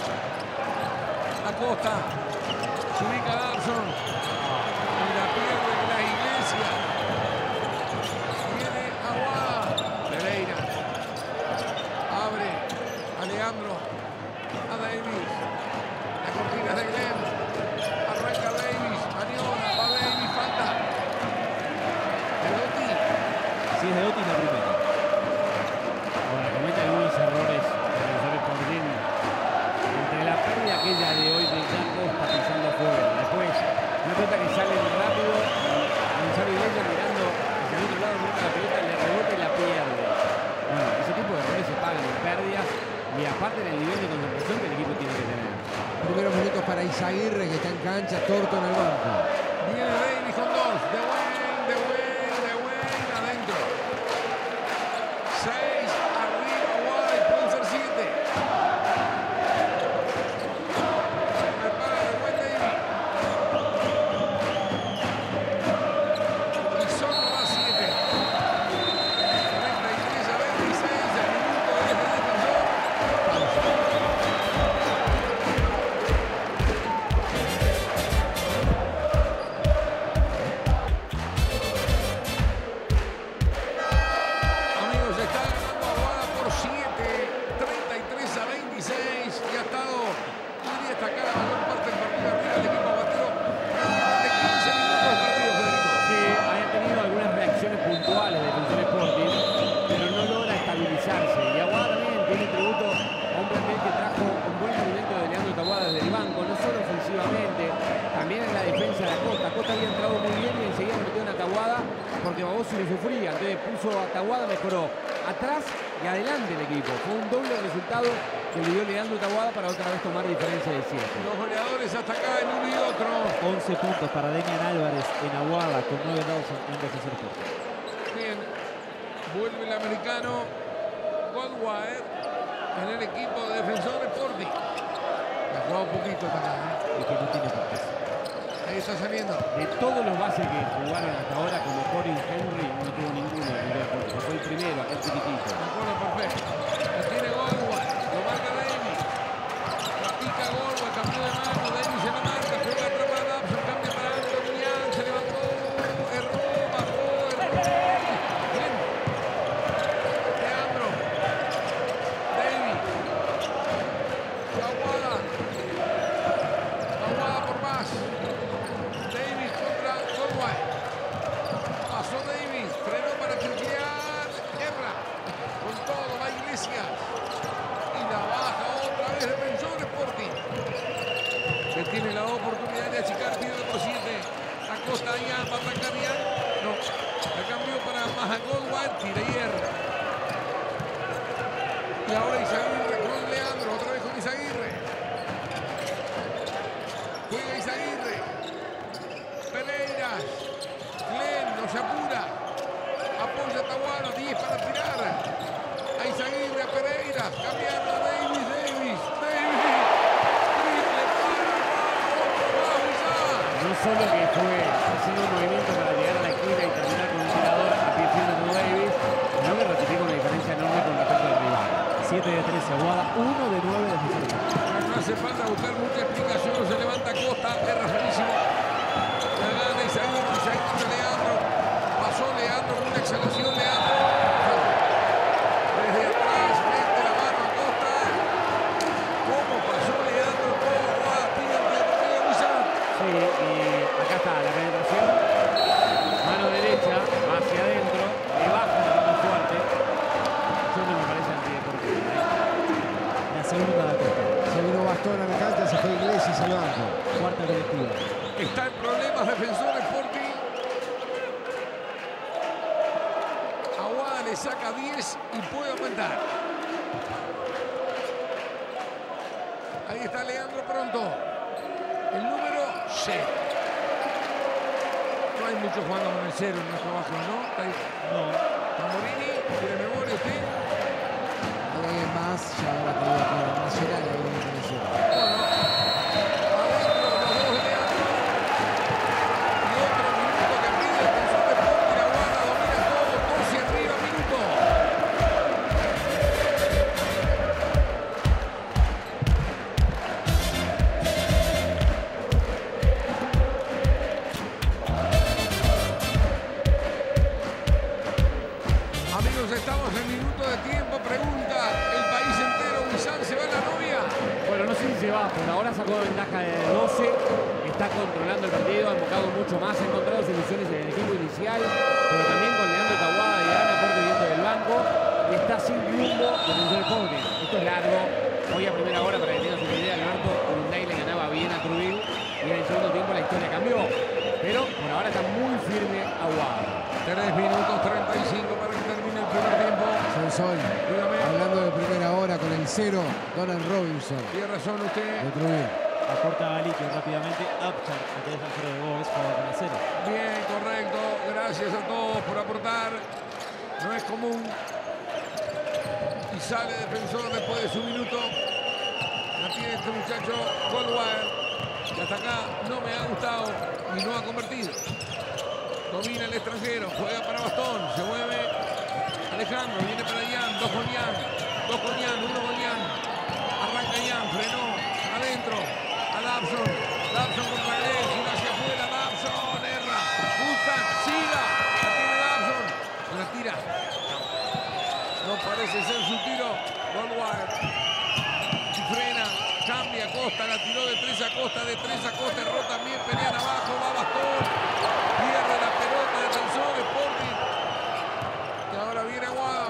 Acosta. Se ubica Adapson. Y la pierde la Iglesia. Viene Aguada. Pereira. Abre. Alejandro. A Davis. La cortina de Glenn. Arranca Davis. Maniobra. Va Davis. Falta. De Dotti. Si es de Dotti, la primera. Ahora, comete algunos errores el Defensor Sporting entre la pérdida aquella de hoy de Costa pisando afuera. Después, una pelota que sale rápido, Gonzalo Iglesias mirando hacia el otro lado, busca la pelota, le rebota y la pierde. Bueno, ese tipo de errores se pagan en pérdidas y aparte del nivel de concentración que el equipo tiene que tener. Primeros minutos para Izaguirre, que está en cancha. Torto en el banco. Viene Davis con 2. De Wayne, adentro. 6 arriba, Aguada y pueden ser 7. Se prepara de Wayne Davis. Y son más 7. 33-26. El minuto de Defensor. Pausa. Amigos, está ganando Aguada por 7, 33-26 y ha estado, podría destacar la mayor parte del partido arriba del equipo batero prácticamente 15 minutos de partido, Federico. Sí, haya tenido algunas reacciones puntuales de Defensor Sporting, pero no logra estabilizarse. Y Aguada también tiene tributo a un plantel que trajo un buen movimiento de Leandro Taboada desde el banco, no solo ofensivamente, también en la defensa de Acosta. Acosta había entrado muy bien y enseguida metió una Taboada porque Babosi lo sufría. Entonces puso a Taboada, mejoró atrás y adelante el equipo. Fue un doble resultado que le dio Leandro Taboada para otra vez tomar diferencia de 7. Los goleadores hasta acá en uno y otro. 11 puntos para Demian Álvarez en Aguada con 9 Dawson en Defensor Sporting. Bien, vuelve el americano Goldwire en el equipo de Defensor Sporting. Ha jugado un poquito también, Y que no tiene puntos. Ahí está saliendo. De todos los bases que jugaron hasta ahora, como Corin Henry, no tuvo ninguno en el deporte. Fue el primero, aquel chiquitito. De acuerdo, perfecto. La tiene Goldwire, lo marca Davis. La pica Goldwire, cambió de mano, Davis se la marca, juega atrás para Dabson, cambia para Anthony, se levantó, erró. Bien, más a Goldwire, tira y hierra. Y ahora Izaguirre con Leandro, otra vez con Izaguirre. Juega Izaguirre. Pereiras. Glenn no se apura. Apoya a Tahuada, 10 para tirar. A Izaguirre, a Pereiras. Cambiando a Davis. Triple para No solo que fue haciendo un movimiento para llegar a la esquina y terminar con un tirador a pie firme como Davis, sino que ratifica una diferencia enorme con respecto al rival. 7 de 13 Aguada, 1 de 9 de defensa. No hace falta buscar mucha explicación. Se levanta Costa, es rapidísimo. La gana Izaguirre, Leandro. Pasó Leandro con una exhalación, Leandro. Desde atrás, mete la mano a Costa. ¿Cómo pasó Leandro? Sí, y acá está la penetración. Mano derecha, va hacia adentro, le baja la mano fuerte. Eso no me parece antideportivo. La segunda de Costa. Se vino Bastón a la cancha, se fue Iglesias al banco. Cuarta colectiva. Está en problemas Defensor Sporting. Aguada le saca 10 y puede aumentar. Ahí está Leandro pronto. El número 6. No hay mucho jugando con el 0 en nuestro bajo, ¿no? No. Tamorini, ¿tiene memoria usted? Hay alguien más, ya ahora te digo, claro, Nacional, hay alguien con el cero. Adentro los dos de Leandro. Y otro minuto que pide el Defensor Sporting. Aguada domina todo, 12 arriba, minuto. Amigos, estamos en minuto de tiempo. Pregunta el país entero. ¿Huizán se va a la novia? Bueno, no sé si se va, por ahora sacó ventaja de 12, está controlando el partido, ha enfocado mucho más, ha encontrado soluciones en el equipo inicial, pero también con Leandro Tahuada y gran aporte viendo del banco, y está sin rumbo Defensor Sporting. Esto es largo, hoy a primera hora, para que tengas una idea, Alberto, Urunday le ganaba bien a Cruil, y en el segundo tiempo la historia cambió, pero por ahora está muy firme Aguada. 3 minutos 35 para que termine el primer tiempo. Sansón, Dígame. hablando de primera hora con el 0, Donald Robinson. Tiene razón usted. De Trujillo. Aporta Galique rápidamente. Upchar, que es el 0 de Boves, juega con el 0. Bien, correcto. Gracias a todos por aportar. No es común. Y sale Defensor después de su minuto. La tiene este muchacho Goldwire. Y hasta acá no me ha gustado y no ha convertido. Domina el extranjero. Juega para Bastón. Se mueve Alejandro. Viene para Yan. Dos con Yan. Uno con Yan. Arranca Yan. Frenó. Adentro. A Lapson. Lapson contra Glenn. Gira hacia afuera. Lapson. Erra. Busca. Siga. La tiene Lapson. La tira. No parece ser su tiro. Goldwire. Y frena. Cambia Costa. La tiró de 3 a Costa. De 3 a Costa. Erró también. Pelean abajo. Va Bastón. Pierde la pelota de Defensor Sporting. Y ahora viene Aguada.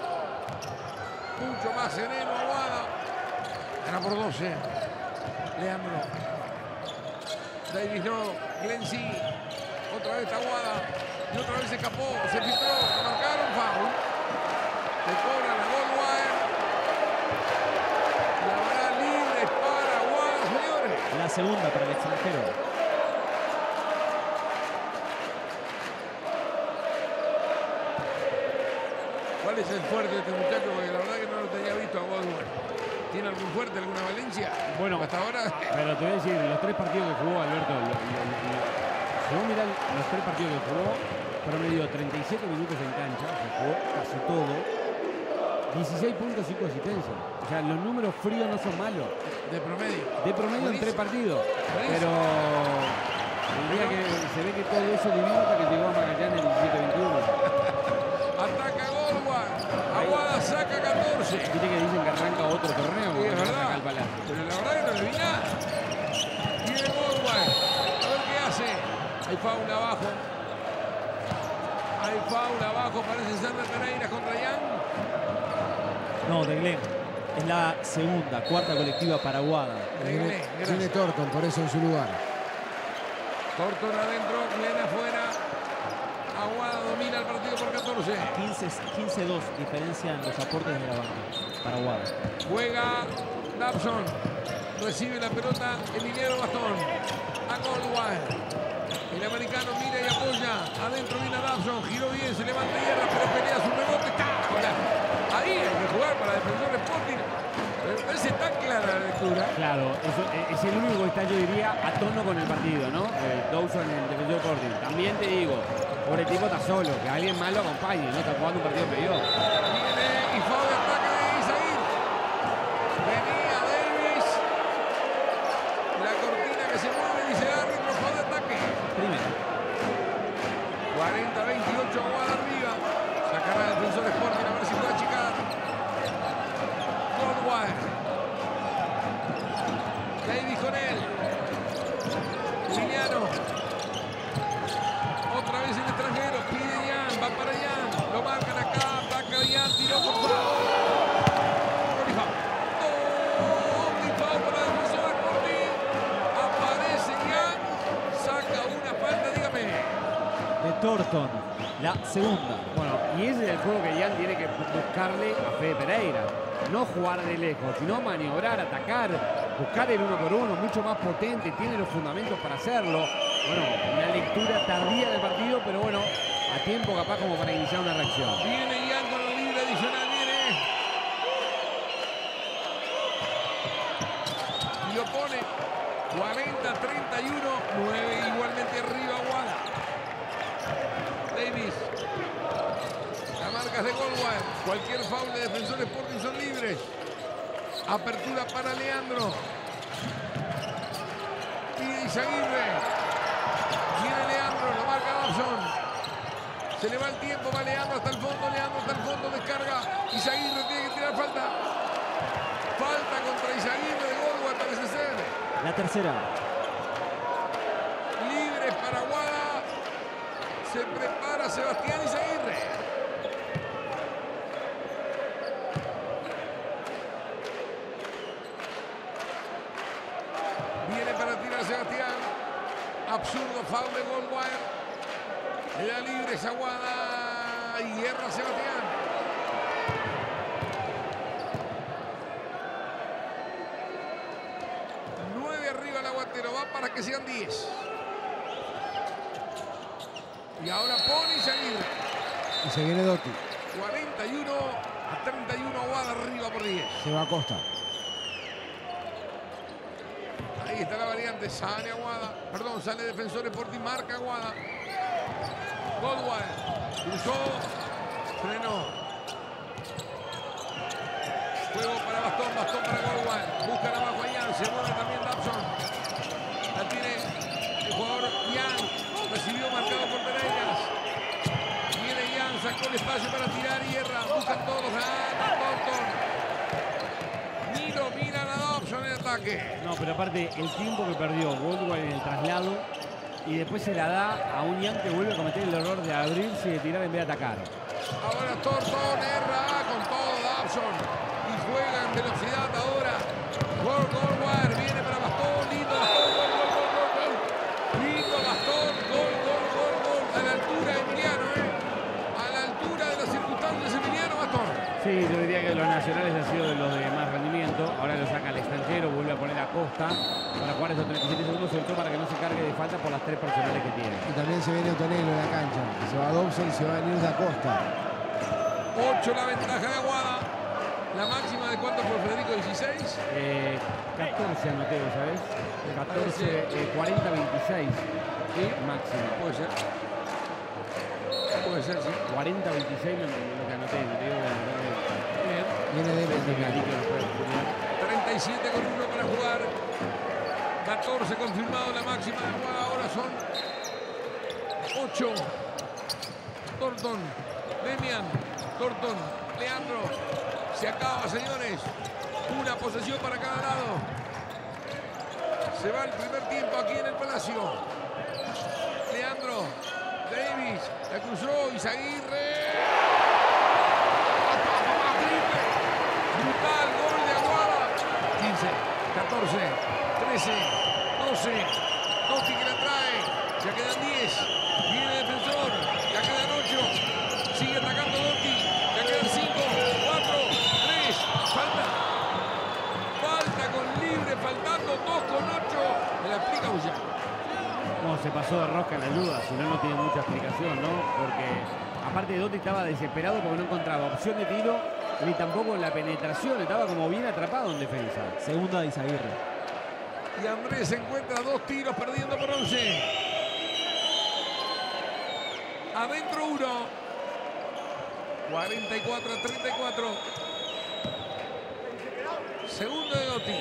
Mucho más sereno Aguada. Gana por 12. Leandro. Davis no. Glenn sí. Otra vez Aguada. Y otra vez se escapó. Se filtró. Marcaron foul. Le cobran a Goldwire. Y habrá libres para Aguada, señores. La segunda para el extranjero. ¿Cuál es el fuerte de este muchacho? Porque la verdad que no lo tenía visto a Goldwire. ¿Tiene algún fuerte, alguna valencia? Bueno, hasta ahora. Pero te voy a decir, los 3 partidos que jugó Alberto, si vos mirás los 3 partidos que jugó, promedió 37 minutos en cancha, se jugó casi todo, 16 puntos, 5 asistencias. O sea, los números fríos no son malos. De promedio. De promedio en 3 partidos. Pero el día que se ve que todo eso dibuja que llegó a Magallanes 17-21. Ataca Goldwire. Aguada saca 14. Viste que dicen que arranca otro torneo. Sí, es verdad. Al Palacio. Pero la verdad que no le vi nada. Viene Goldwire. A ver qué hace. Hay foul abajo. Hay foul abajo. Parece ser de Pereira contra Yan. No, de Glenn. Es la segunda, cuarta colectiva para Aguada. Tiene Thornton, por eso en su lugar. Thornton adentro, Glenn afuera. Aguada domina el partido por 14. 14. 15-2 diferencia en los aportes de la banca para Aguada. Juega Dobson. Recibe la pelota Emiliano Bastón. A Goldwire. El americano mira y apoya. Adentro viene Dobson. Giró bien, se levanta y hierra, pero pelea su rebote. Ahí hay que jugar para Defensor Sporting. Me parece tan clara la lectura. Claro, eso es el único que está, yo diría, a tono con el partido, ¿no? Dawson en el Defensor Sporting. También te digo, por el tipo está solo, que alguien más lo acompañe, no está jugando un partido peleado. Viene y foul de ataque de Isaír. Venía Davis. La cortina que se mueve, dice el árbitro, foul de ataque. Primero. 40-28, Aguada arriba. Sacará el Defensor Sporting a ver si puede achicar. Goldwire. Davis con él. Emiliano. Otra vez el extranjero. Pide Yan. Va para Yan. Lo marcan acá. Ataca Yan. Tiró por favor. Omnifoul para el Defensor Sporting. Aparece Yan. Saca una falta, dígame. De Thornton, la segunda. Bueno, y ese es el juego que Jan tiene que buscarle a Fede Pereira. No jugar de lejos, sino maniobrar, atacar, buscar el 1 por 1, mucho más potente, tiene los fundamentos para hacerlo. Bueno, una lectura tardía del partido, pero bueno, a tiempo capaz como para iniciar una reacción. Viene Yan con el libre adicional, viene. Y lo pone 40-31, 9 igualmente arriba Aguada. Davis. Las marcas de Goldwire. Cualquier foul de Defensor Sporting son libres. Apertura para Leandro. Pide Izaguirre. Viene Leandro, lo marca Dobson. Se le va el tiempo, va Leandro hasta el fondo, descarga. Izaguirre tiene que tirar falta. Falta contra Izaguirre de Goldwire, parece ser. La tercera. Libres para Aguada. Se prepara Sebastián Izaguirre. Viene para tirar Sebastián. Absurdo foul de Goldwire. Le da libre Aguada y hierra Sebastián. Arriba el aguantero, va para que sean 10. Y ahora pone Izaguirre. Y se viene Dotti. 41-31, Aguada arriba por 10. Se va a Costa. Ahí está la variante, sale Aguada. Perdón, sale Defensor Sporting, marca Aguada. Goldwire. Cruzó. Frenó. Juego para Bastón para Goldwire. Buscan abajo a Yan, se mueve también Dobson. La tiene el jugador Yan. Recibió marcado por Pereiras. Viene Yan, sacó el espacio para tirar y hierra. Buscan todos, gana Thornton. Miro, miran a Dobson en ataque. No, pero aparte, el tiempo que perdió Goldwire en el traslado y después se la da a un Yan que vuelve a cometer el error de abrirse y de tirar en vez de atacar. Ahora Thornton erra con todo Dobson. Y juega en velocidad ahora. Goldwire viene para Bastón. Lindo Bastón. Gol. Lindo Bastón. Gol. A la altura de Emiliano, A la altura de las circunstancias, Emiliano Bastón. Sí, yo diría que los nacionales han sido de los de más rendimiento. Ahora lo saca al extranjero, vuelve a poner a Costa para jugar esos 37 segundos, sobre todo para que no se cargue de falta por las 3 personales que tiene. Y también se viene Otonello en la cancha. Se va Dobson y se va a venir da Costa. 8 la ventaja de Aguada. La máxima de cuánto por Federico, 16. 14 anoté, ¿sabes? 14, 40-26. ¿Sí? Máxima. Puede ser. Puede ser, sí. 40-26 lo que anoté. Bien. Viene Davis. 37 con 1 para jugar. 14 confirmado la máxima de Aguada. Ahora son 8. Thornton. Demian. Thornton. Leandro. Se acaba, señores. Una posesión para cada lado. Se va el primer tiempo aquí en el Palacio. Leandro. Davis. La cruzó. Izaguirre. Triple. Brutal. Gol de Aguada. 15, 14, 13, 12. Dotti que la trae. Ya quedan 10. Viene el Defensor. Ya quedan 8. Sigue atacando pasó de rosca en la ayuda, si no, no tiene mucha explicación, ¿no? Porque aparte Dotti estaba desesperado porque no encontraba opción de tiro ni tampoco en la penetración, estaba como bien atrapado en defensa. Segunda de Izaguirre. Y Andrés encuentra 2 tiros perdiendo por 11. Adentro 1. 44-34. Segundo de Dotti.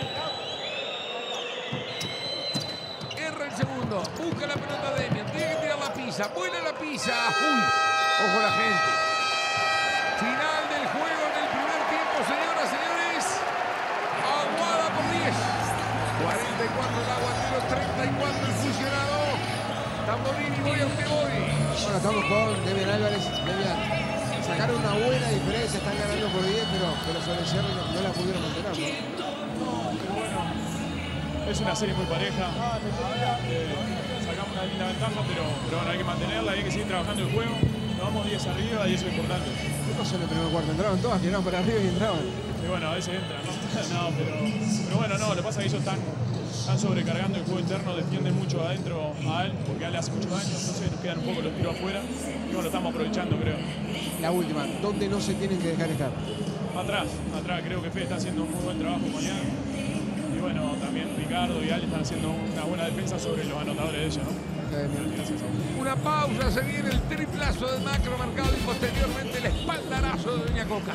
Erra el segundo. Busca la pelota de Demian. Tiene que tirar la pizza. Buena la pizza. Uy. Ojo la gente. Final del juego en el primer tiempo, señoras y señores. Aguada por 10. 44 el Aguantero, 34 el Fusionado. Tamborini, voy a usted voy. Bueno, estamos con Demian Álvarez. Demian, sacaron una buena diferencia, están ganando por 10, pero sobre el cierre no la pudieron mantener, ¿no? Es una serie muy pareja. Sacamos una linda ventaja, pero bueno, hay que mantenerla, hay que seguir trabajando el juego. Nos vamos 10 arriba y eso es importante. ¿Qué pasó en el primer cuarto? Entraban todas, tiraban para arriba y entraban. Y bueno, a veces entran, ¿no? No, pero bueno, no, lo que pasa es que ellos están sobrecargando el juego interno, defienden mucho adentro a él, porque a él le hace mucho daño, entonces nos quedan un poco los tiros afuera y bueno, lo estamos aprovechando, creo. La última, ¿dónde no se tienen que dejar estar? Atrás, creo que Fede está haciendo un muy buen trabajo mañana. Y bueno, también Ricardo y Ale están haciendo una buena defensa sobre los anotadores de ellos, ¿no? Una pausa, se viene el triplazo del Macro marcado y posteriormente el espaldarazo de Doña Coca.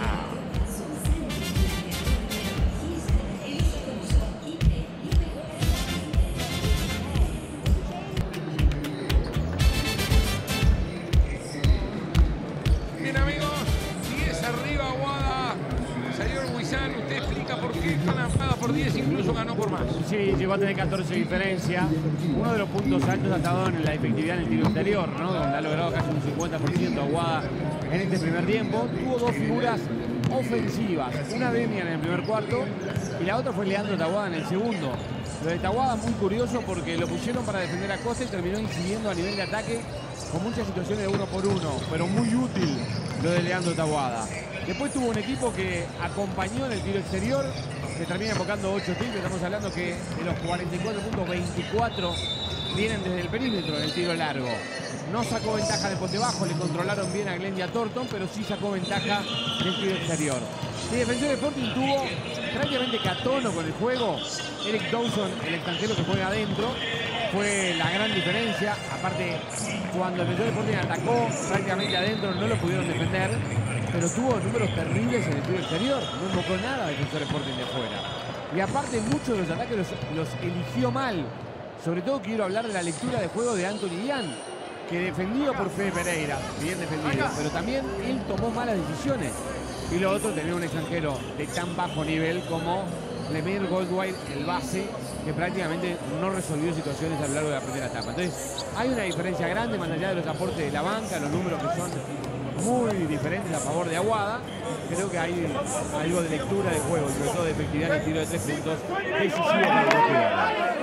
Bien amigos, 10 arriba Aguada. Señor Huizán, usted explica por qué están ganadas por 10, incluso ganó por más. Sí, llegó a tener 14 de diferencia. Uno de los puntos altos ha estado en la efectividad en el tiro exterior, ¿no? Donde ha logrado casi un 50% Aguada en este primer tiempo. Tuvo 2 figuras ofensivas. Una Demian en el primer cuarto y la otra fue Leandro Taboada en el segundo. Lo de Taboada muy curioso porque lo pusieron para defender a Costa y terminó incidiendo a nivel de ataque con muchas situaciones de 1 por 1, pero muy útil lo de Leandro Taboada. Después tuvo un equipo que acompañó en el tiro exterior, que termina enfocando 8 tiros. Estamos hablando que de los 44 puntos, 24 vienen desde el perímetro en el tiro largo. No sacó ventaja de poste bajo, le controlaron bien a Glenn y a Thornton, pero sí sacó ventaja del tiro exterior. Y Defensor Sporting tuvo prácticamente catono con el juego. Eric Dawson, el extranjero que juega adentro, fue la gran diferencia. Aparte, cuando el Defensor Sporting atacó prácticamente adentro, no lo pudieron defender, pero tuvo números terribles en el tiro exterior. No invocó nada de Defensor Sporting de afuera. Y aparte, muchos de los ataques los eligió mal. Sobre todo quiero hablar de la lectura de juego de Anthony Ian, que defendido por Fede Pereira, bien defendido, pero también él tomó malas decisiones. Y lo otro, tener un extranjero de tan bajo nivel como Lemire Goldwire, el base, que prácticamente no resolvió situaciones a lo largo de la primera etapa. Entonces, hay una diferencia grande, más allá de los aportes de la banca, los números que son muy diferentes a favor de Aguada. Creo que hay algo de lectura de juego, y sobre todo de efectividad en el tiro de 3 puntos, decisivo para el jugador.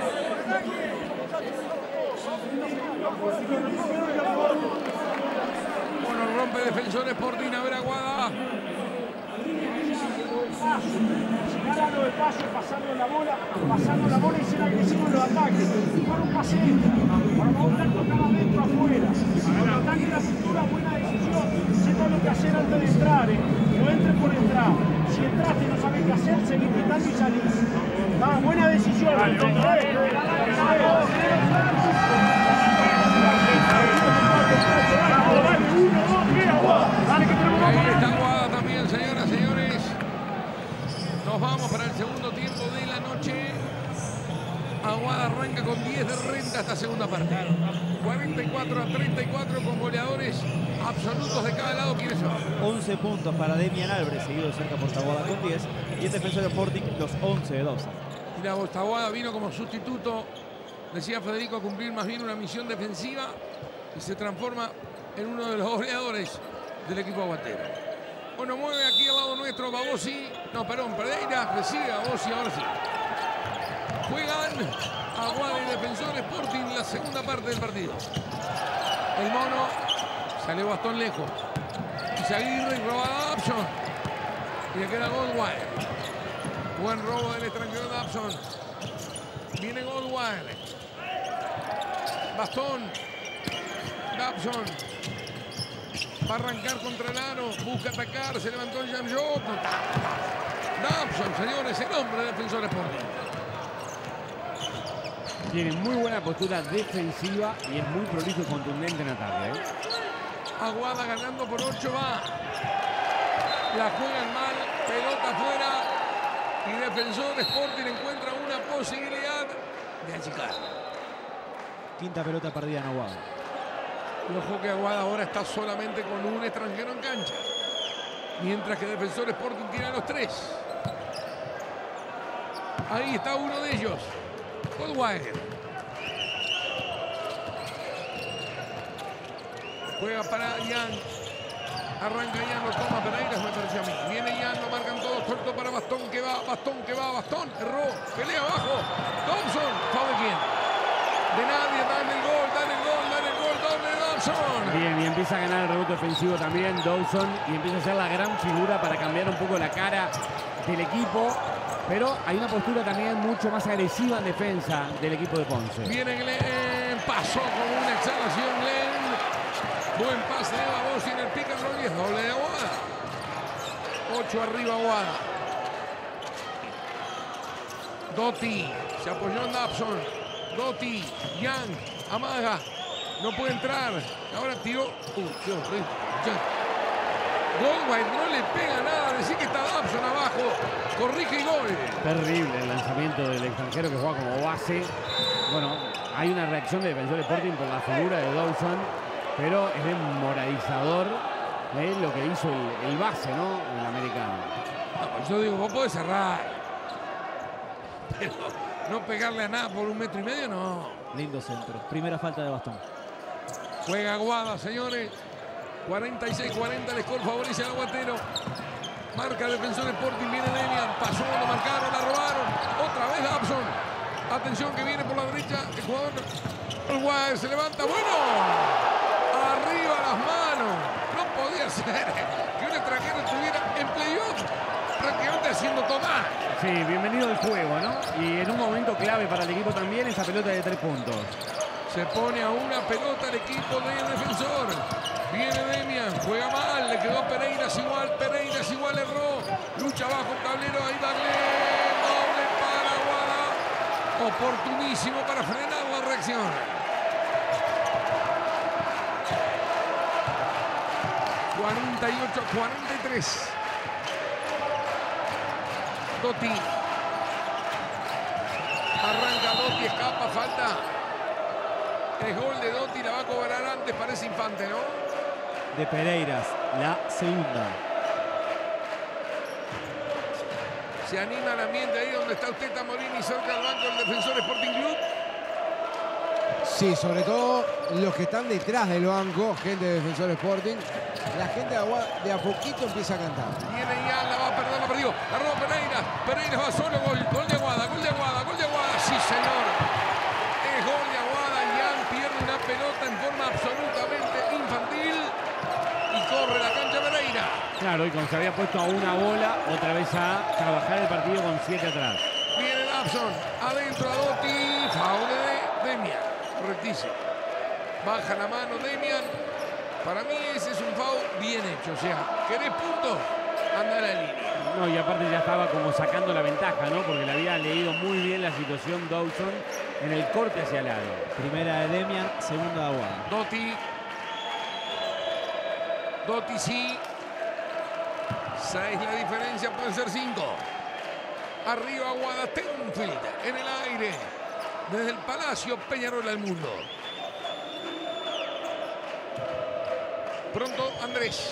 Bueno, rompe Defensor Sporting, a ver Aguada. Señalando de paso, pasando la bola y ser agresivo en los ataques. Jugar un pase extra, para no estar tocando adentro afuera. Cuando ataque la pintura, buena decisión. Sepa lo que hacer antes de entrar, no entres por entrar. Si entraste y no sabes qué hacer, seguís quitando y salís. Buena decisión. Ahí está Aguada también, señoras y señores. Nos vamos para el segundo tiempo de la noche. Aguada arranca con 10 de renta esta segunda parte. 44-34 con goleadores absolutos de cada lado. ¿Quiénes son? 11 puntos para Demian Álvarez, seguido de cerca por Taboada con 10. Y el Defensor Sporting los 11 de Dawson. Mira, Taboada vino como sustituto, decía Federico, a cumplir más bien una misión defensiva y se transforma en uno de los goleadores del equipo aguatero. Bueno, mueve aquí al lado nuestro Babosi. No, perdón, Pereira, recibe a Babosi, ahora sí. Juegan Aguada y Defensor Sporting la segunda parte del partido. El mono sale bastón lejos. Izaguirre y robada Dobson. Y le queda Goldwire. Buen robo del extranjero Dobson. Viene Goldwire. Bastón. Dobson. Va a arrancar contra el aro. Busca atacar. Se levantó el Jean-Jot. Dobson, señores, el hombre de Defensor Sporting. Tiene muy buena postura defensiva y es muy prolijo y contundente en ataque. Aguada ganando por 8 va. La juegan mal. Pelota afuera. Y Defensor Sporting encuentra una posibilidad de achicar. Quinta pelota perdida en Aguada. Y ojo que Aguada ahora está solamente con un extranjero en cancha. Mientras que Defensor Sporting tiene a los 3. Ahí está uno de ellos. Goldwire. Juega para Jan. Arranca Jan, lo toma Pereiras, me pareció a mí. Viene Jan, lo marcan todos. Corto para Bastón que va, Bastón que va, Bastón. Erró, pelea abajo. Dobson, ¿foul de quién? De nadie, dale el gol, dale el gol, dale el gol, doble Dobson. Bien, y empieza a ganar el rebote ofensivo también Dawson y empieza a ser la gran figura para cambiar un poco la cara del equipo. Pero hay una postura también mucho más agresiva en defensa del equipo de Ponce. Viene Glenn, pasó con una exhalación Glenn. Buen pase de Babossi en el pick and roll y es doble de Aguada. 8 arriba Aguada. Doty se apoyó en Dobson. Doty, Young, amaga. No puede entrar. Ahora tiró. Qué horrible. Goldwire no le pega nada. Decir que está Dobson abajo. Corrige y gol. Terrible el lanzamiento del extranjero que juega como base. Bueno, hay una reacción de Defensor Sporting por la figura de Dawson, pero es desmoralizador lo que hizo el base, ¿no? El americano. No, pues yo digo, vos podés cerrar. Pero no pegarle a nada por 1,5 metros, no. Lindo centro. Primera falta de Bastón. Juega Aguada, señores. 46-40, el score favorece al Aguatero. Marca Defensor Sporting, viene Demian. Pasó, lo marcaron, la robaron. Otra vez Dobson. Atención que viene por la derecha. El jugador Goldwire se levanta. Bueno. Arriba las manos. No podía ser que un extranjero estuviera en playoff prácticamente haciendo tomar. Sí, bienvenido al juego, ¿no? Y en un momento clave para el equipo también esa pelota de 3 puntos. Se pone a una pelota el equipo de Defensor. Viene Demian, juega mal, le quedó Pereiras igual, erró. Lucha bajo el tablero, ahí va Glenn, doble para Aguada. Oportunísimo para frenar la reacción. ...48-43... Doty. Arranca Doty, escapa, falta. El gol de Doty la va a cobrar antes, parece Infante, ¿no? De Pereiras, la segunda. Se anima el ambiente ahí donde está usted, Tamorini, cerca del banco del Defensor Sporting Club. Sí, sobre todo los que están detrás del banco, gente de Defensor Sporting. La gente de Aguada de a poquito empieza a cantar. Viene ya, la va a perder, la perdió. La roba Pereiras. Pereiras va solo, gol de Aguada, gol de Aguada, gol de Aguada. Sí, señor. Es gol de Aguada. Jan pierde una pelota en forma absolutamente infantil. Y corre la cancha Pereira. Claro, y como se había puesto a una bola, otra vez a trabajar el partido con 7 atrás. Viene Dobson. Adentro a Doty. Foul de Demian. Correctísimo. Baja la mano Demian. Para mí ese es un foul bien hecho. O sea, ¿querés puntos? Anda a la línea. No, y aparte ya estaba como sacando la ventaja, ¿no? Porque le había leído muy bien la situación Dawson en el corte hacia el lado. Primera de Demian, segunda de Aguada. Doty sí. 6 la diferencia, pueden ser 5. Arriba Aguada, Tenfield en el aire. Desde el Palacio Peñarol al mundo. Pronto Andrés.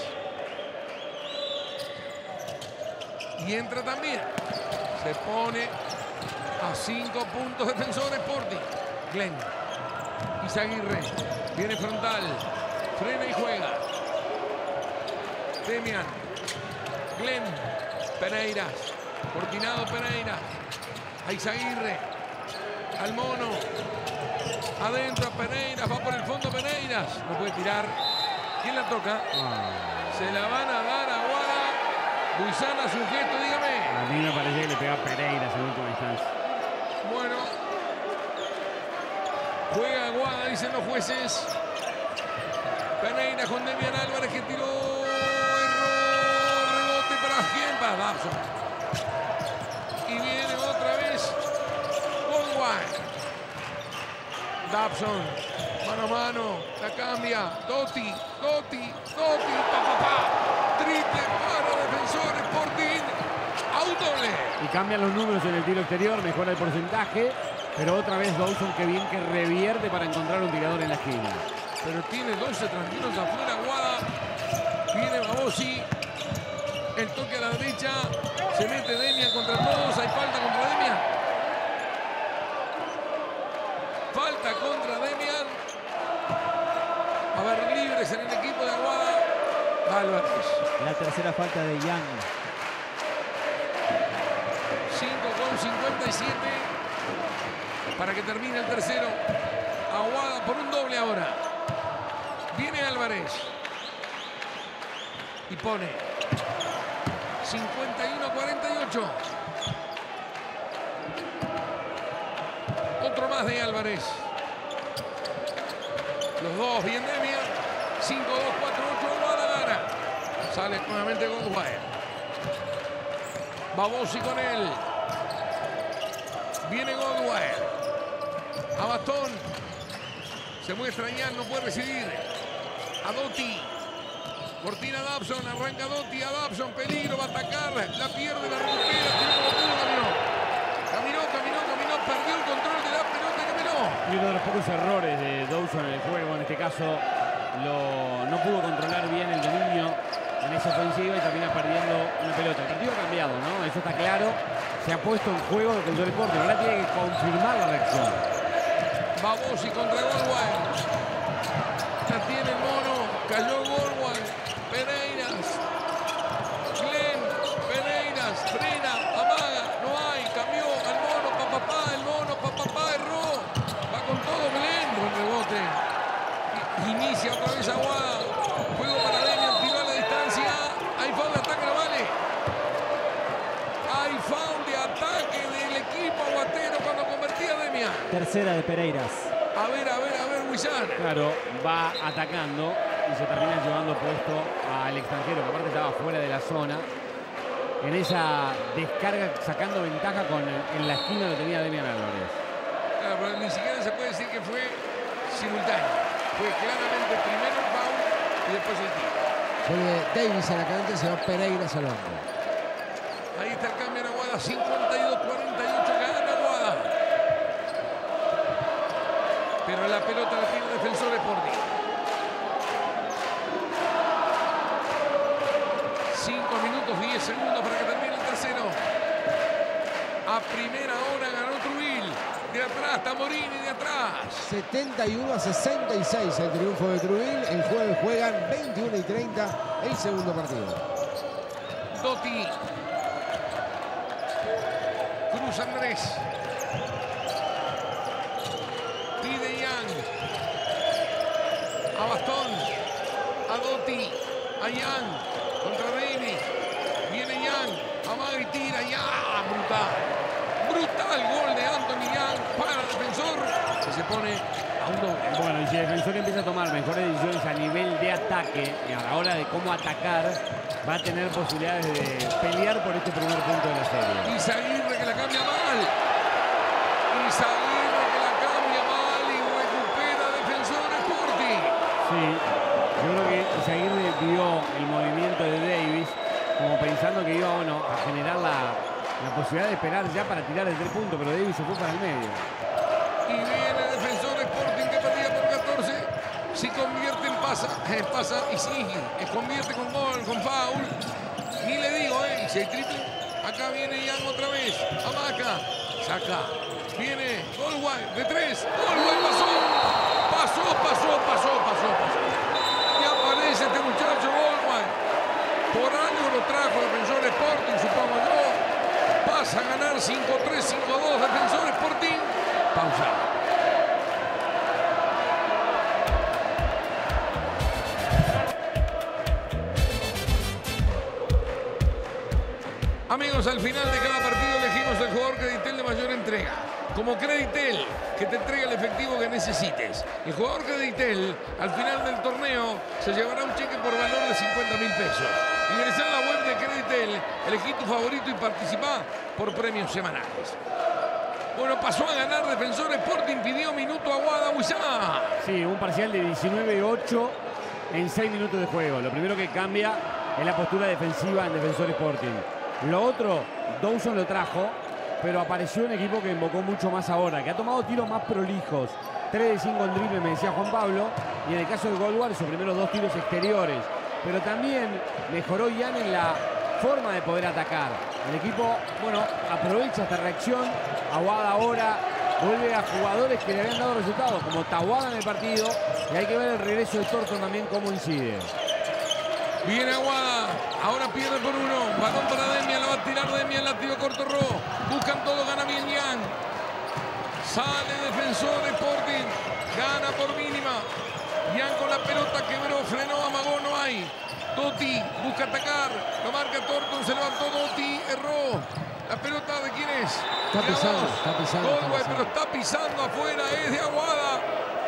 Y entra también. Se pone a 5 puntos Defensor Sporting. Glenn. Izaguirre. Viene frontal. Frena y juega. Demian. Glenn. Pereiras. Cortinado Pereiras. A Izaguirre. Al mono. Adentro Pereiras. Va por el fondo Pereiras. No puede tirar. ¿Quién la toca? Se la van a dar a Aguada. Buizana, sujeto, dígame. A mí me parece que le pega Pereiras en última instancia. Bueno. Juega Aguada, dicen los jueces. Pereira con Demian Álvarez que tiró. Error. Rebote para quién. Para Dabson. Y viene otra vez Goldwyn. Dabson. Mano a mano. La cambia. Doty. Triple para Defensor Sporting. Doble. Y cambian los números en el tiro exterior, mejora el porcentaje, pero otra vez Dawson, que bien que revierte para encontrar un tirador en la esquina. Pero tiene 12 tranquilos afuera Aguada. Viene Babosi. El toque a la derecha. Se mete Demian contra todos. Hay falta contra Demian. Falta contra Demian. A ver, libres en el equipo de Aguada. Álvarez. La tercera falta de Young. 5:57 para que termine el tercero. Aguada por un doble ahora. Viene Álvarez y pone 51-48. Otro más de Álvarez. Los dos bien Demian. 5-2-4-8. Aguada gana. Sale nuevamente Goldwyn. Babosi con él. Viene Goldwyn. A Bastón. Se muestra Ian, no puede recibir. A Doty. Cortina Dabson, arranca Doty a Dabson. Peligro, va a atacar. La pierde, la recupera. Tiró como pudo, caminó. Perdió el control de la pelota, caminó. Y uno de los pocos errores de Dawson en el juego, en este caso, no pudo controlar bien el dominio en esa ofensiva y termina perdiendo una pelota. El partido ha cambiado, ¿no? Eso está claro. Se ha puesto en juego lo que el deporte. Ahora tiene que confirmar la reacción. Babosi contra Goldwyn. La tiene el mono. Cayó Goldwyn. Peneiras. Glenn. Peneiras. Frena. Amaga. No hay. Cambió al mono. El mono. Erró. Va con todo Glenn. Buen rebote. Inicia otra vez Aguada. Juego para Demian. Tiro a la distancia. Hay foul de ataque, no vale. Hay foul de ataque del equipo aguatero cuando convertía a Demian. Tercera de Pereiras. A ver, Huizán. Claro, va atacando y se termina llevando puesto al extranjero, que aparte estaba fuera de la zona. En esa descarga, sacando ventaja en la esquina lo tenía Demian Álvarez. Claro, pero ni siquiera se puede decir que fue simultáneo. Fue claramente primero el foul y después el tiro. Vuelve Davis a la cancha, se va Pereiras al hombro. Ahí está el cambio en Aguada, 52-48, gana Aguada. Pero la pelota la tiene Defensor Sporting. 5 minutos 10 segundos para que termine el tercero. A primera hora ganó Trubil. De atrás, Tamorini de atrás. 71-66 el triunfo de Trubil. El jueves juegan 21:30 el segundo partido. Doty. Cruz Andrés. Pide Young. A Bastón. A Doty. A Young. Contra Davis. Viene Young. Amaga y tira. Ya. Brutal gol de Anthony Young para el Defensor. Que se pone a un doble. Bueno, y si el Defensor empieza a tomar mejores decisiones a nivel de ataque y a la hora de cómo atacar, va a tener posibilidades de pelear por este primer punto de la serie. Izaguirre que la cambia mal. Y recupera Defensor Sporting. Sí, yo creo que Izaguirre vio el movimiento de Davis como pensando que iba a generar la posibilidad de esperar ya para tirar el 3 puntos, pero Davis se fue para el medio. Y viene Defensor Sporting que perdía por 14. Si convierte en pasa y sigue. Convierte con gol, con foul. Ni le digo, si hay triple. Acá viene Young otra vez. Amaca. Saca. Viene Goldwyn de 3. Goldwyn pasó. Y aparece este muchacho Goldwyn. Por algo lo trajo Defensor Sporting, supongo yo. Pasa a ganar 5-3, 5-2 Defensor Sporting. Pausa. Amigos, al final de cada partido elegimos el jugador que Creditel de mayor entrega. como Creditel, que te entrega el efectivo que necesites. El jugador Creditel, al final del torneo, se llevará un cheque por valor de 50.000 pesos. Ingresá en la web de Creditel, elegí tu favorito y participá por premios semanales. Bueno, pasó a ganar Defensor Sporting, pidió minuto a Aguada Huizá. Sí, un parcial de 19-8 en 6 minutos de juego. Lo primero que cambia es la postura defensiva en Defensor Sporting. Lo otro, Dawson lo trajo, pero apareció un equipo que invocó mucho más ahora, que ha tomado tiros más prolijos. 3 de 5 en drible, me decía Juan Pablo, y en el caso de Goldwar, sus primeros 2 tiros exteriores. Pero también mejoró Ian en la forma de poder atacar. El equipo, bueno, aprovecha esta reacción. Aguada ahora vuelve a jugadores que le habían dado resultados, como Tahuada en el partido, y hay que ver el regreso de Thornton también cómo incide. Viene Aguada, ahora pierde por 1, balón para Demian, la va a tirar Demian, la tiró corto Ro, buscan todo, gana bien Yang. Sale Defensor Sporting, gana por mínima. Yang con la pelota quebró, frenó, amagó, no hay. Doty busca atacar, lo marca Thornton, se levantó Doty, erró. La pelota de quién es? Está pisando. Goldway, pero está pisando afuera, es de Aguada.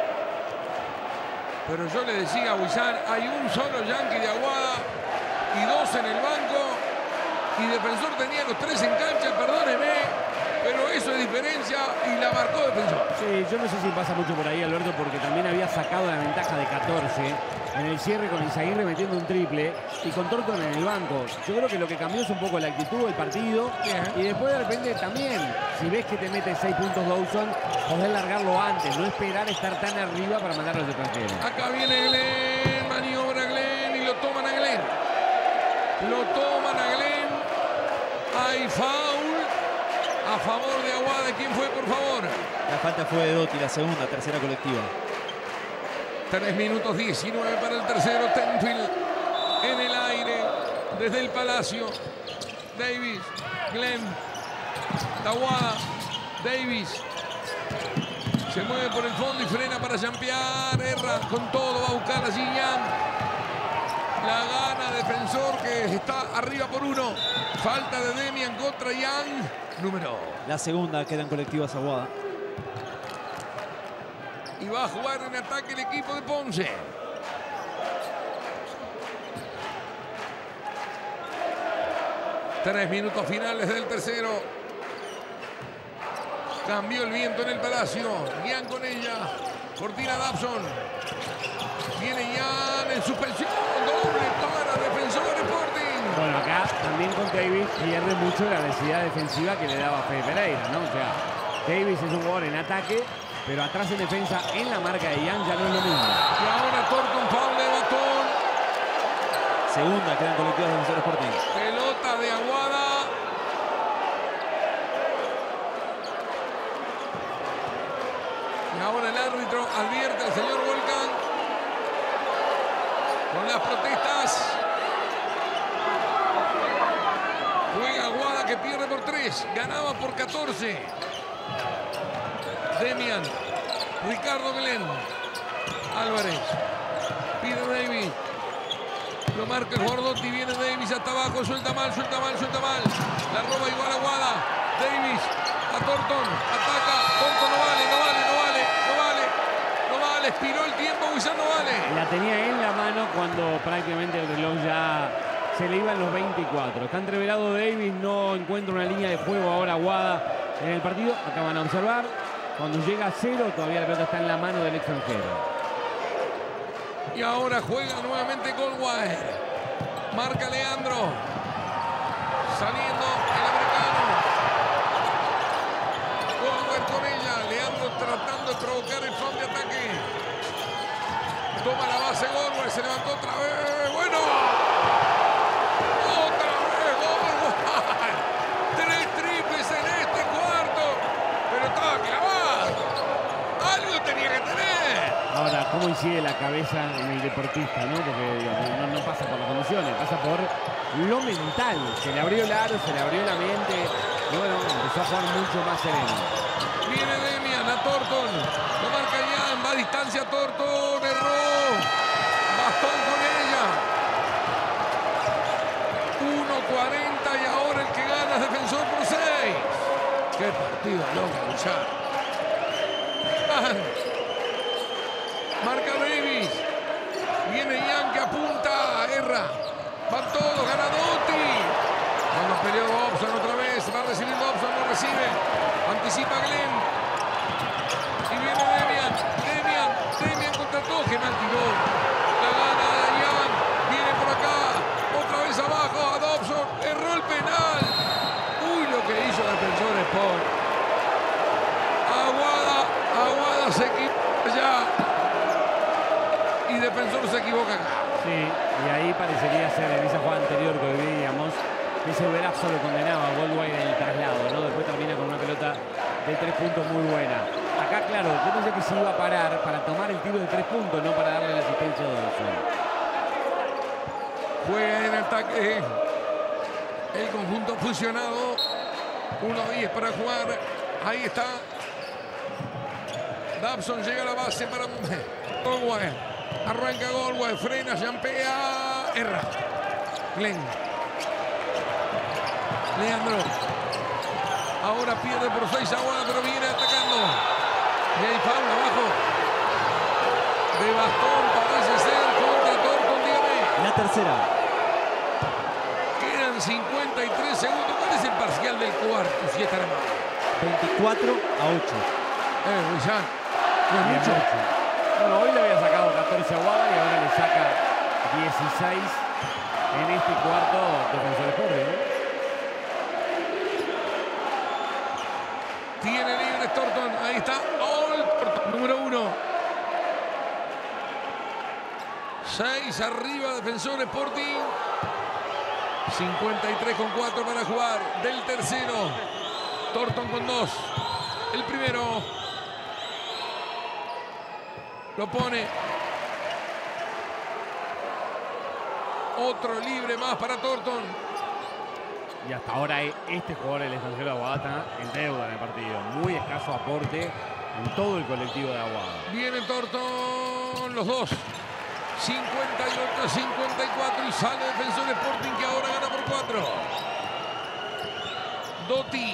Pero yo le decía a Huizán, hay un solo Yankee de Aguada y 2 en el banco. Y Defensor tenía los 3 en cancha, perdóneme, pero eso es diferencia y la marcó Defensor. Sí, yo no sé si pasa mucho por ahí, Alberto, porque también había sacado la ventaja de 14 en el cierre con Izaguirre metiendo un triple y con Thornton en el banco. Yo creo que lo que cambió es un poco la actitud del partido. Bien. Y después de repente también, si ves que te mete 6 puntos Dawson, podés largarlo antes, no esperar estar tan arriba para mandar a los extranjeros. Acá viene Glenn, maniobra Glenn y lo toman a Glenn. Lo toman a Glenn. Hay foul a favor de Aguada. ¿Quién fue, por favor? La falta fue de Doty, la segunda, tercera colectiva. 3 minutos 19 para el tercero. Tenfield en el aire desde el Palacio. Davis, Glenn, Tahuada, Davis. Se mueve por el fondo y frena para jampear. Erra con todo, va a buscar a Yang. La gana Defensor, que está arriba por 1. Falta de Demian contra Yang. Número. La segunda queda en colectivas Aguada. Y va a jugar en ataque el equipo de Ponce. Tres minutos finales del tercero. Cambió el viento en el Palacio. Yang con ella. Cortina Dabson. Viene Yang en suspensión. Doble para Defensor Sporting. Bueno, acá también con Davis pierde mucho la agresividad defensiva que le daba Fede Pereira, ¿no? O sea, Davis es un jugador en ataque, pero atrás en defensa, en la marca de Yang ya no es lo mismo. Y ahora Thornton, foul de Batón. Segunda quedan colectivas de Defensor Sporting. Pelota de Aguada. Y ahora el árbitro advierte al señor Volcán con las protestas. Juega Aguada, que pierde por 3. Ganaba por 14. Demian, Ricardo Glenn, Álvarez, pide Davis, lo marca el jugador Doty, viene Davis hasta abajo, suelta mal, la roba igual Aguada, Davis, a Thornton, ataca, Thornton no vale, expiró el tiempo, Huizán no vale. La tenía en la mano cuando prácticamente el reloj ya se le iban los 24. Está entreverado Davis, no encuentra una línea de juego ahora Aguada en el partido, acá van a observar. Cuando llega a 0, todavía la pelota está en la mano del extranjero. Y ahora juega nuevamente Goldwire. Marca Leandro. Saliendo el americano. Goldwire con ella. Leandro tratando de provocar el foul de ataque. Toma la base Goldwire. Se levantó otra vez. Bueno. Otra vez Goldwire. 3 triples en este cuarto. Pero estaba clavado. Algo tenía que tener. Ahora, ¿cómo incide la cabeza en el deportista, no? Porque digamos, no pasa por las condiciones, pasa por lo mental. Se le abrió el aro, se le abrió la mente y bueno, empezó a jugar mucho más sereno. Viene Demian a Thornton. Lo marca Yang, va a distancia Thornton, erró. Bastón con ella. 1:40 y ahora el que gana es Defensor por 6. Qué partido, loco, ya. Yan. Marca Davis. Viene Yan que apunta. Erra. Van todos. Gana Doty. Cuando peleó Dobson otra vez. Va a recibir Dobson. No recibe. Anticipa Glenn. Y viene Demian. Demian contra todo. Que mal tiró. La gana Yan. Viene por acá. Otra vez abajo a Dobson. Erró el penal. Uy, lo que hizo Defensor Sport. Aguada se equivoca ya. Y Defensor se equivoca acá. Sí, y ahí parecería ser en esa jugada anterior que veíamos que ese Verazo lo condenaba a Goldwire en el traslado, ¿no? Después termina con una pelota de 3 puntos muy buena. Acá, claro, yo pensé que se iba a parar para tomar el tiro de 3 puntos, no para darle la asistencia a Dawson. Juega en ataque el conjunto fusionado. 1-10 para jugar. Ahí está. Dobson llega a la base para Goldwire. Arranca Goldwire, frena, champea, erra. Glenn. Leandro. Ahora pierde por 6 Aguada, pero viene atacando. Y hay foul abajo. De Bastón parece ser contra Thornton, dígame. La tercera. Quedan 53 segundos. ¿Cuál es el parcial del cuarto? Si estará mal. 24-8. Ya. No es mucho. Bueno, hoy le había sacado 14 a Aguada y ahora le saca 16 en este cuarto Defensor Sport, ¿no? Tiene libre Thornton. Ahí está. Thornton, número 1. 6 arriba Defensor Sporting. 53,4 para jugar. Del tercero. Thornton con 2. El primero. Lo pone. Otro libre más para Thornton. Y hasta ahora este jugador, el extranjero de Aguada, está en deuda en el partido. Muy escaso aporte en todo el colectivo de Aguada. Viene Thornton, los dos. 58-54 y sale Defensor Sporting que ahora gana por 4. Doty.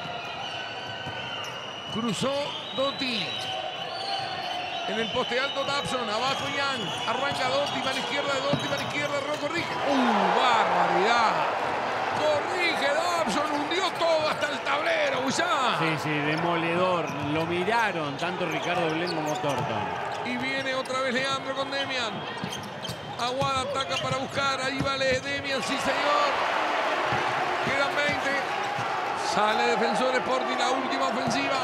Cruzó Doty. En el poste alto Dobson, abajo Yan. Arranca Doty, mano izquierda de Doty, mano izquierda, corrige. ¡Barbaridad! Corrige Dobson, hundió todo hasta el tablero, Bullán. Sí, demoledor. Lo miraron tanto Ricardo Glenn como Thornton. Y viene otra vez Leandro con Demian. Aguada ataca para buscar. Ahí vale Demian, sí señor. Quedan 20. Sale Defensor Sporting, la última ofensiva.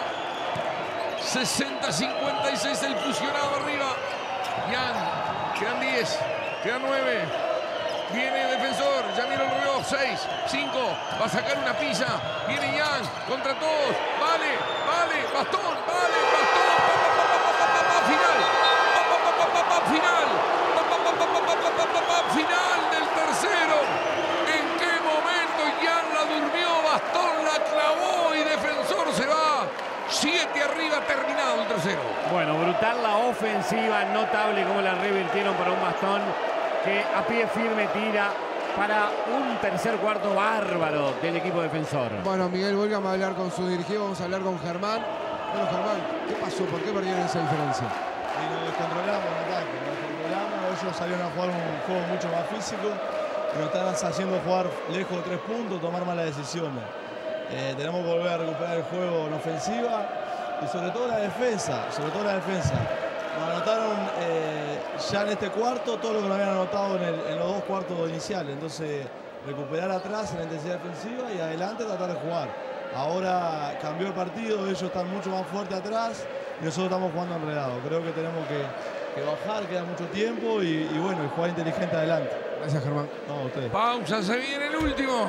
60-56 el fusionado arriba. Yan, quedan 10, quedan 9. Viene Defensor, ya mira el reloj. 6, 5, va a sacar una pilla. Viene Yan, contra todos. Vale, Bastón, final. Final del tercero. ¿En qué momento Yan la durmió? Bastón la clavó y Defensor se va. 7 arriba, terminado el tercero. Bueno, brutal la ofensiva, notable cómo la revirtieron para un Bastón que a pie firme tira para un tercer cuarto bárbaro del equipo defensor. Bueno, Miguel, volvamos a hablar con su dirigido, vamos a hablar con Germán. Bueno, Germán, ¿qué pasó? ¿Por qué perdieron esa diferencia? Y nos descontrolamos en ataque, ellos salieron a jugar un juego mucho más físico y nos están haciendo jugar lejos de 3 puntos, tomar malas decisiones. Tenemos que volver a recuperar el juego en ofensiva y sobre todo la defensa, Nos anotaron ya en este cuarto todo lo que nos habían anotado en los 2 cuartos iniciales. Entonces, recuperar atrás en la intensidad defensiva y adelante tratar de jugar. Ahora cambió el partido, ellos están mucho más fuertes atrás y nosotros estamos jugando enredados. Creo que tenemos que bajar, queda mucho tiempo y bueno, y jugar inteligente adelante. Gracias, Germán. No, a ustedes. Pausa, se viene el último.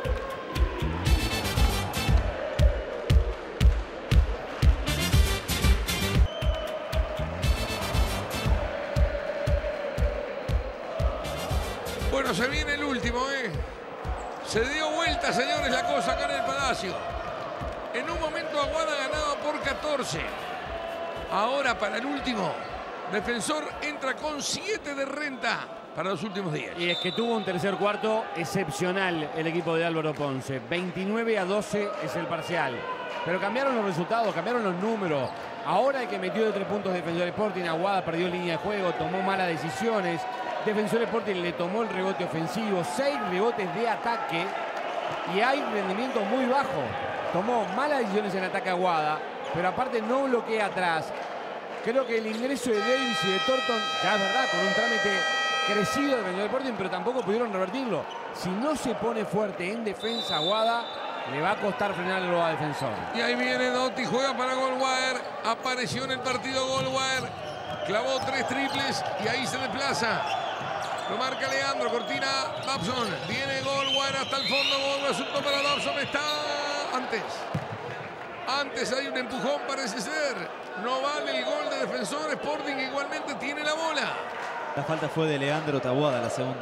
Bueno, se viene el último, Se dio vuelta, señores, la cosa acá en el Palacio. En un momento Aguada ganaba por 14. Ahora para el último, Defensor entra con 7 de renta. para los últimos días. Y es que tuvo un tercer cuarto excepcional el equipo de Álvaro Ponce. 29-12 es el parcial. Pero cambiaron los resultados, cambiaron los números. Ahora el que metió de 3 puntos Defensor Sporting, Aguada perdió línea de juego, tomó malas decisiones. Defensor Sporting le tomó el rebote ofensivo, 6 rebotes de ataque y hay rendimiento muy bajo. Tomó malas decisiones en ataque Aguada, pero aparte no bloquea atrás. Creo que el ingreso de Davis y de Thornton, ya es verdad, con un trámite crecido de Defensor Sporting, pero tampoco pudieron revertirlo. Si no se pone fuerte en defensa Aguada, le va a costar frenarlo a Defensor. Y ahí viene Dotti, juega para Goldwire. Apareció en el partido Goldwire. Clavó 3 triples y ahí se desplaza. Lo marca Leandro, cortina Dobson. Viene Goldwire hasta el fondo. Goldwire, asunto para Dobson. Está antes hay un empujón, parece ser. No vale el gol de Defensor Sporting. Igualmente tiene la bola. La falta fue de Leandro Taboada, la segunda.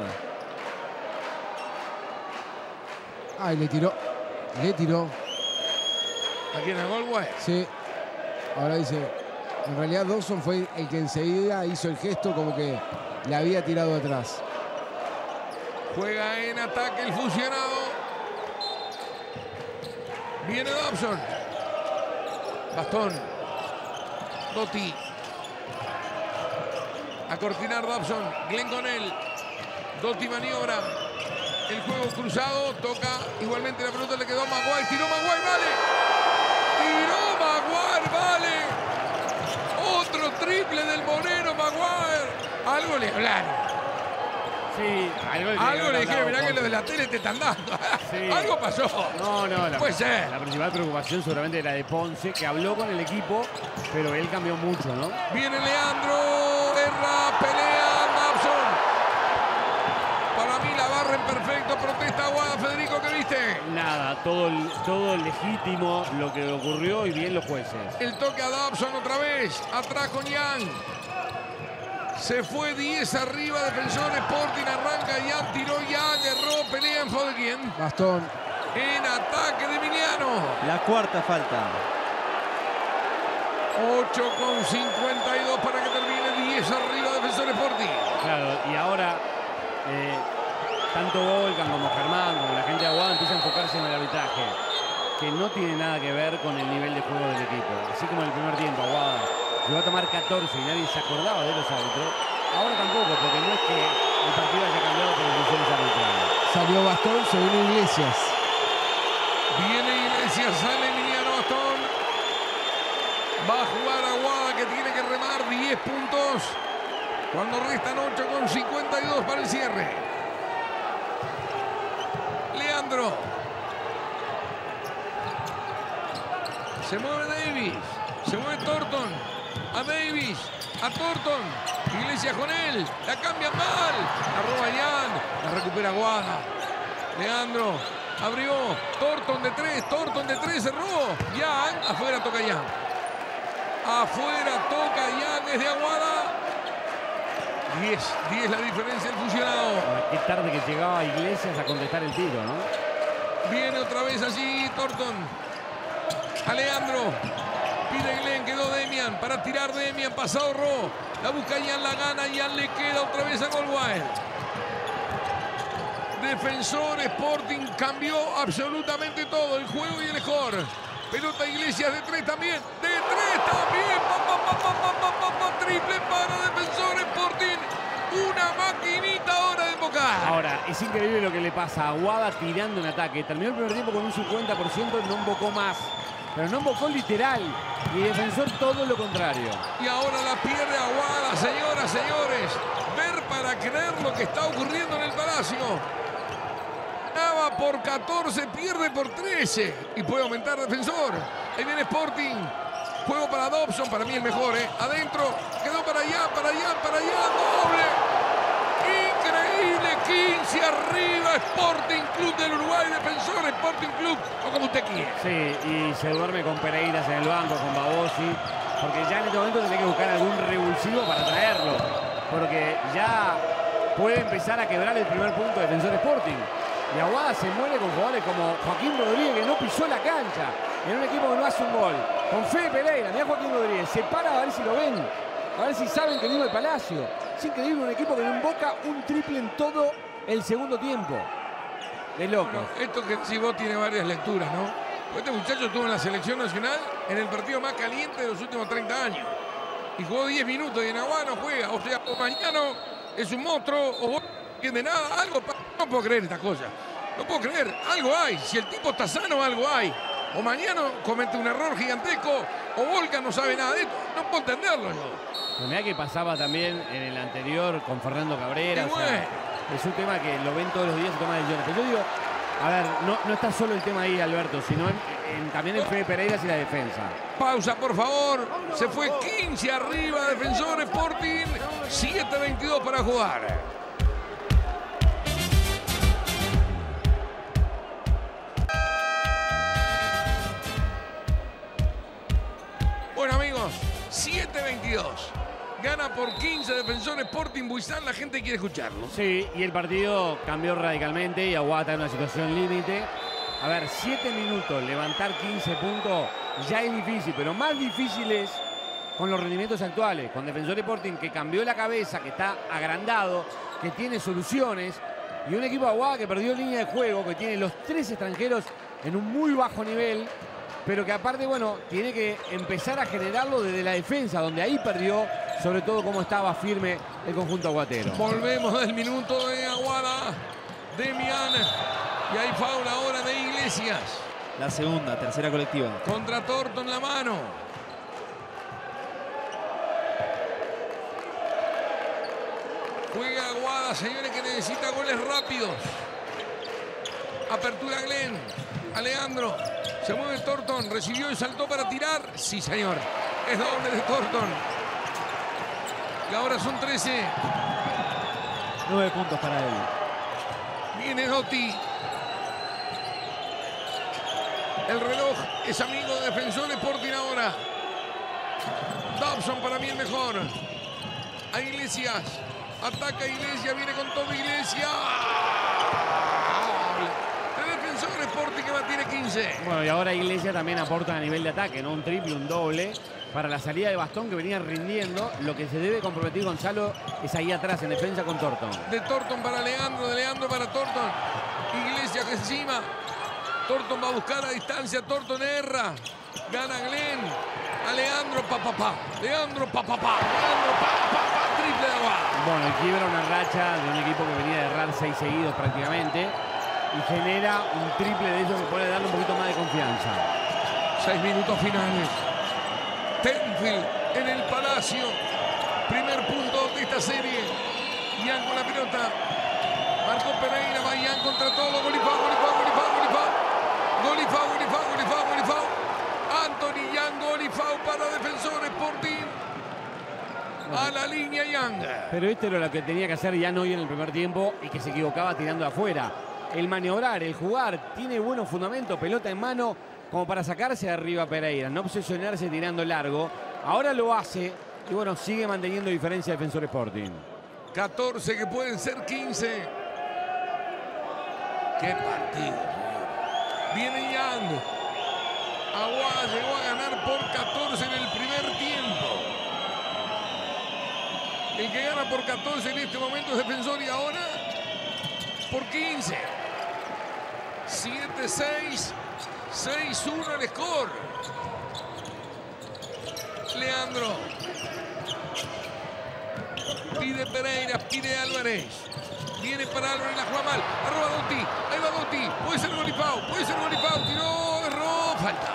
Ay, le tiró. Le tiró. ¿A quién? ¿A Goldwire? Sí. Ahora dice, en realidad Dawson fue el que enseguida hizo el gesto como que le había tirado atrás. Juega en ataque el fusionado. Viene Dobson. Bastón. Dotti. A cortinar Dobson. Glenn con él. Dotti maniobra. El juego cruzado. Toca igualmente la pelota. Le quedó a Maguire. Tiró Maguire. Vale. Tiró Maguire. Vale. Otro triple del Monero Maguire. Algo le hablaron. Sí, algo le dije, mirá que los de la tele te están dando. Sí. Algo pasó. No, puede ser. La principal preocupación seguramente era de Ponce, que habló con el equipo, pero él cambió mucho, ¿no? Viene Leandro, erra, pelea, Dobson. Para mí la barra en perfecto, protesta Aguada. Federico, ¿qué viste? Nada, todo legítimo lo que ocurrió y bien los jueces. El toque a Dobson otra vez, atrás con Young. Se fue 10 arriba, Defensor Sporting, arranca Young, tiró Young, erró, pelea en favor de quién. Bastón. En ataque de Emiliano. La cuarta falta. 8:52 para que termine, 10 arriba, Defensor Sporting. Claro, y ahora tanto Volcan como Germán, como la gente de Aguada empieza a enfocarse en el arbitraje, que no tiene nada que ver con el nivel de juego del equipo. Así como en el primer tiempo Aguada llegó a tomar 14 y nadie se acordaba de los árbitros. Ahora tampoco, porque no es que el partido haya cambiado por decisiones arbitrales. Salió Bastón, se vino Iglesias. Viene Iglesias, sale Emiliano Bastón. Va a jugar Aguada, que tiene que remar 10 puntos. Cuando restan 8:52 para el cierre. Leandro. Se mueve Davis. Se mueve Thornton. A Davis, a Thornton, Iglesias con él, la cambian mal, la roba Young, la recupera Aguada. Leandro, abrió, Thornton de 3, cerró, Young, afuera toca Young. Afuera toca Young, es de Aguada. 10 la diferencia del fusionado. Qué tarde que llegaba Iglesias a contestar el tiro, ¿no? Viene otra vez allí Thornton, a Leandro. Pide Glenn, quedó Demian, para tirar Demian, pasado Ro, la busca Ian, la gana, Ian le queda otra vez a Goldwire. Defensor Sporting cambió absolutamente todo, el juego y el score. Pelota Iglesias de 3 también, triple para Defensor Sporting. Una maquinita ahora de Boca. Ahora, es increíble lo que le pasa a Aguada tirando en ataque. Terminó el primer tiempo con un 50%, no embocó más. Pero no embocó literal. Y Defensor todo lo contrario. Y ahora la pierde Aguada, señoras, señores. Ver para creer lo que está ocurriendo en el Palacio. Nava por 14, pierde por 13. Y puede aumentar Defensor. Ahí viene Sporting. Juego para Dobson, para mí el mejor, ¿eh? Adentro, quedó para allá, doble. Increíble, 15 arriba, Sporting Club del Uruguay, Defensor Sporting Club, o como usted quiere. Sí, y se duerme con Pereiras en el banco, con Babosi, porque ya en este momento tiene que buscar algún revulsivo para traerlo, porque ya puede empezar a quebrar el primer punto de Defensor Sporting. Y Aguada se muere con jugadores como Joaquín Rodríguez, que no pisó la cancha, en un equipo que no hace un gol. Con Fede Pereira, mirá Joaquín Rodríguez, se para a ver si lo ven. A ver si saben que vino el Palacio. Es increíble un equipo que no invoca un triple en todo el segundo tiempo. De loco. Bueno, esto que si vos tiene varias lecturas, ¿no? Este muchacho estuvo en la selección nacional en el partido más caliente de los últimos 30 años. Y jugó 10 minutos y en Aguada no juega. O sea, o mañana es un monstruo, o vos no entiende nada. Algo, no puedo creer esta cosa. No puedo creer. Algo hay. Si el tipo está sano, algo hay. O mañana comete un error gigantesco, o Volcan no sabe nada de esto. No puedo entenderlo yo. Mirá que pasaba también en el anterior con Fernando Cabrera. O sea, es un tema que lo ven todos los días y toma decisiones. Pero yo digo, a ver, no está solo el tema ahí, Alberto, sino también en Fede Pereiras y la defensa. Pausa, por favor. Se fue 15 arriba, Defensor Sporting. 7:22 para jugar. Bueno, amigos, 7:22. Gana por 15 Defensor Sporting Buizán. La gente quiere escucharlo. Sí, y el partido cambió radicalmente y Aguada está en una situación límite. A ver, 7 minutos, levantar 15 puntos ya es difícil, pero más difícil es con los rendimientos actuales. Con Defensor Sporting que cambió la cabeza, que está agrandado, que tiene soluciones. Y un equipo de Aguada que perdió línea de juego, que tiene los 3 extranjeros en un muy bajo nivel. Pero que aparte, bueno, tiene que empezar a generarlo desde la defensa, donde ahí perdió, sobre todo cómo estaba firme el conjunto aguatero. Volvemos del minuto de Aguada, Demian, y hay foul ahora de Iglesias. La segunda, tercera colectiva. Contra Thornton la mano. Juega Aguada, señores, que necesita goles rápidos. Apertura Glenn, Alejandro. Se mueve Thornton, recibió y saltó para tirar. Sí, señor. Es doble de Thornton. Y ahora son 13. 9 puntos para él. Viene Dotti. El reloj es amigo de Defensor Sporting ahora. Dobson para mí el mejor. A Iglesias. Ataca Iglesias, viene con todo Iglesias. Defensor Sporting que mantiene 15. Bueno, y ahora Iglesias también aporta a nivel de ataque, ¿no? Un triple, un doble. Para la salida de Bastón que venía rindiendo, lo que se debe comprometer Gonzalo es ahí atrás en defensa con Thornton. De Thornton para Leandro, de Leandro para Thornton. Iglesias que encima. Thornton va a buscar a distancia, Thornton erra. Gana Glenn. A Leandro, Leandro, Leandro, triple de Aguada. Bueno, y quiebra una racha de un equipo que venía de errar 6 seguidos prácticamente. Y genera un triple de ellos que puede darle un poquito más de confianza. 6 minutos finales. Tenfield en el Palacio. Primer punto de esta serie. Ian con la pelota. Marcó Pereira, va Ian contra todo. Golifao. Anthony Ian, Golifao para Defensor Sporting. A la línea Ian. Pero esto era lo que tenía que hacer Ian hoy en el primer tiempo y que se equivocaba tirando afuera. El maniobrar, el jugar, tiene buenos fundamentos, pelota en mano, como para sacarse de arriba a Pereira, no obsesionarse tirando largo. Ahora lo hace y bueno, sigue manteniendo diferencia Defensor Sporting. 14 que pueden ser 15. ¡Qué partido! Viene Young. Aguada llegó a ganar por 14 en el primer tiempo. El que gana por 14 en este momento es Defensor y ahora por 15. 7-6. 6-1 el score. Leandro. Pide Pereira, pide Álvarez. Viene para Álvarez, la juega mal. Arroba Dotti. Ahí va Dotti. Puede ser Golifao. Tiró, erró. Falta.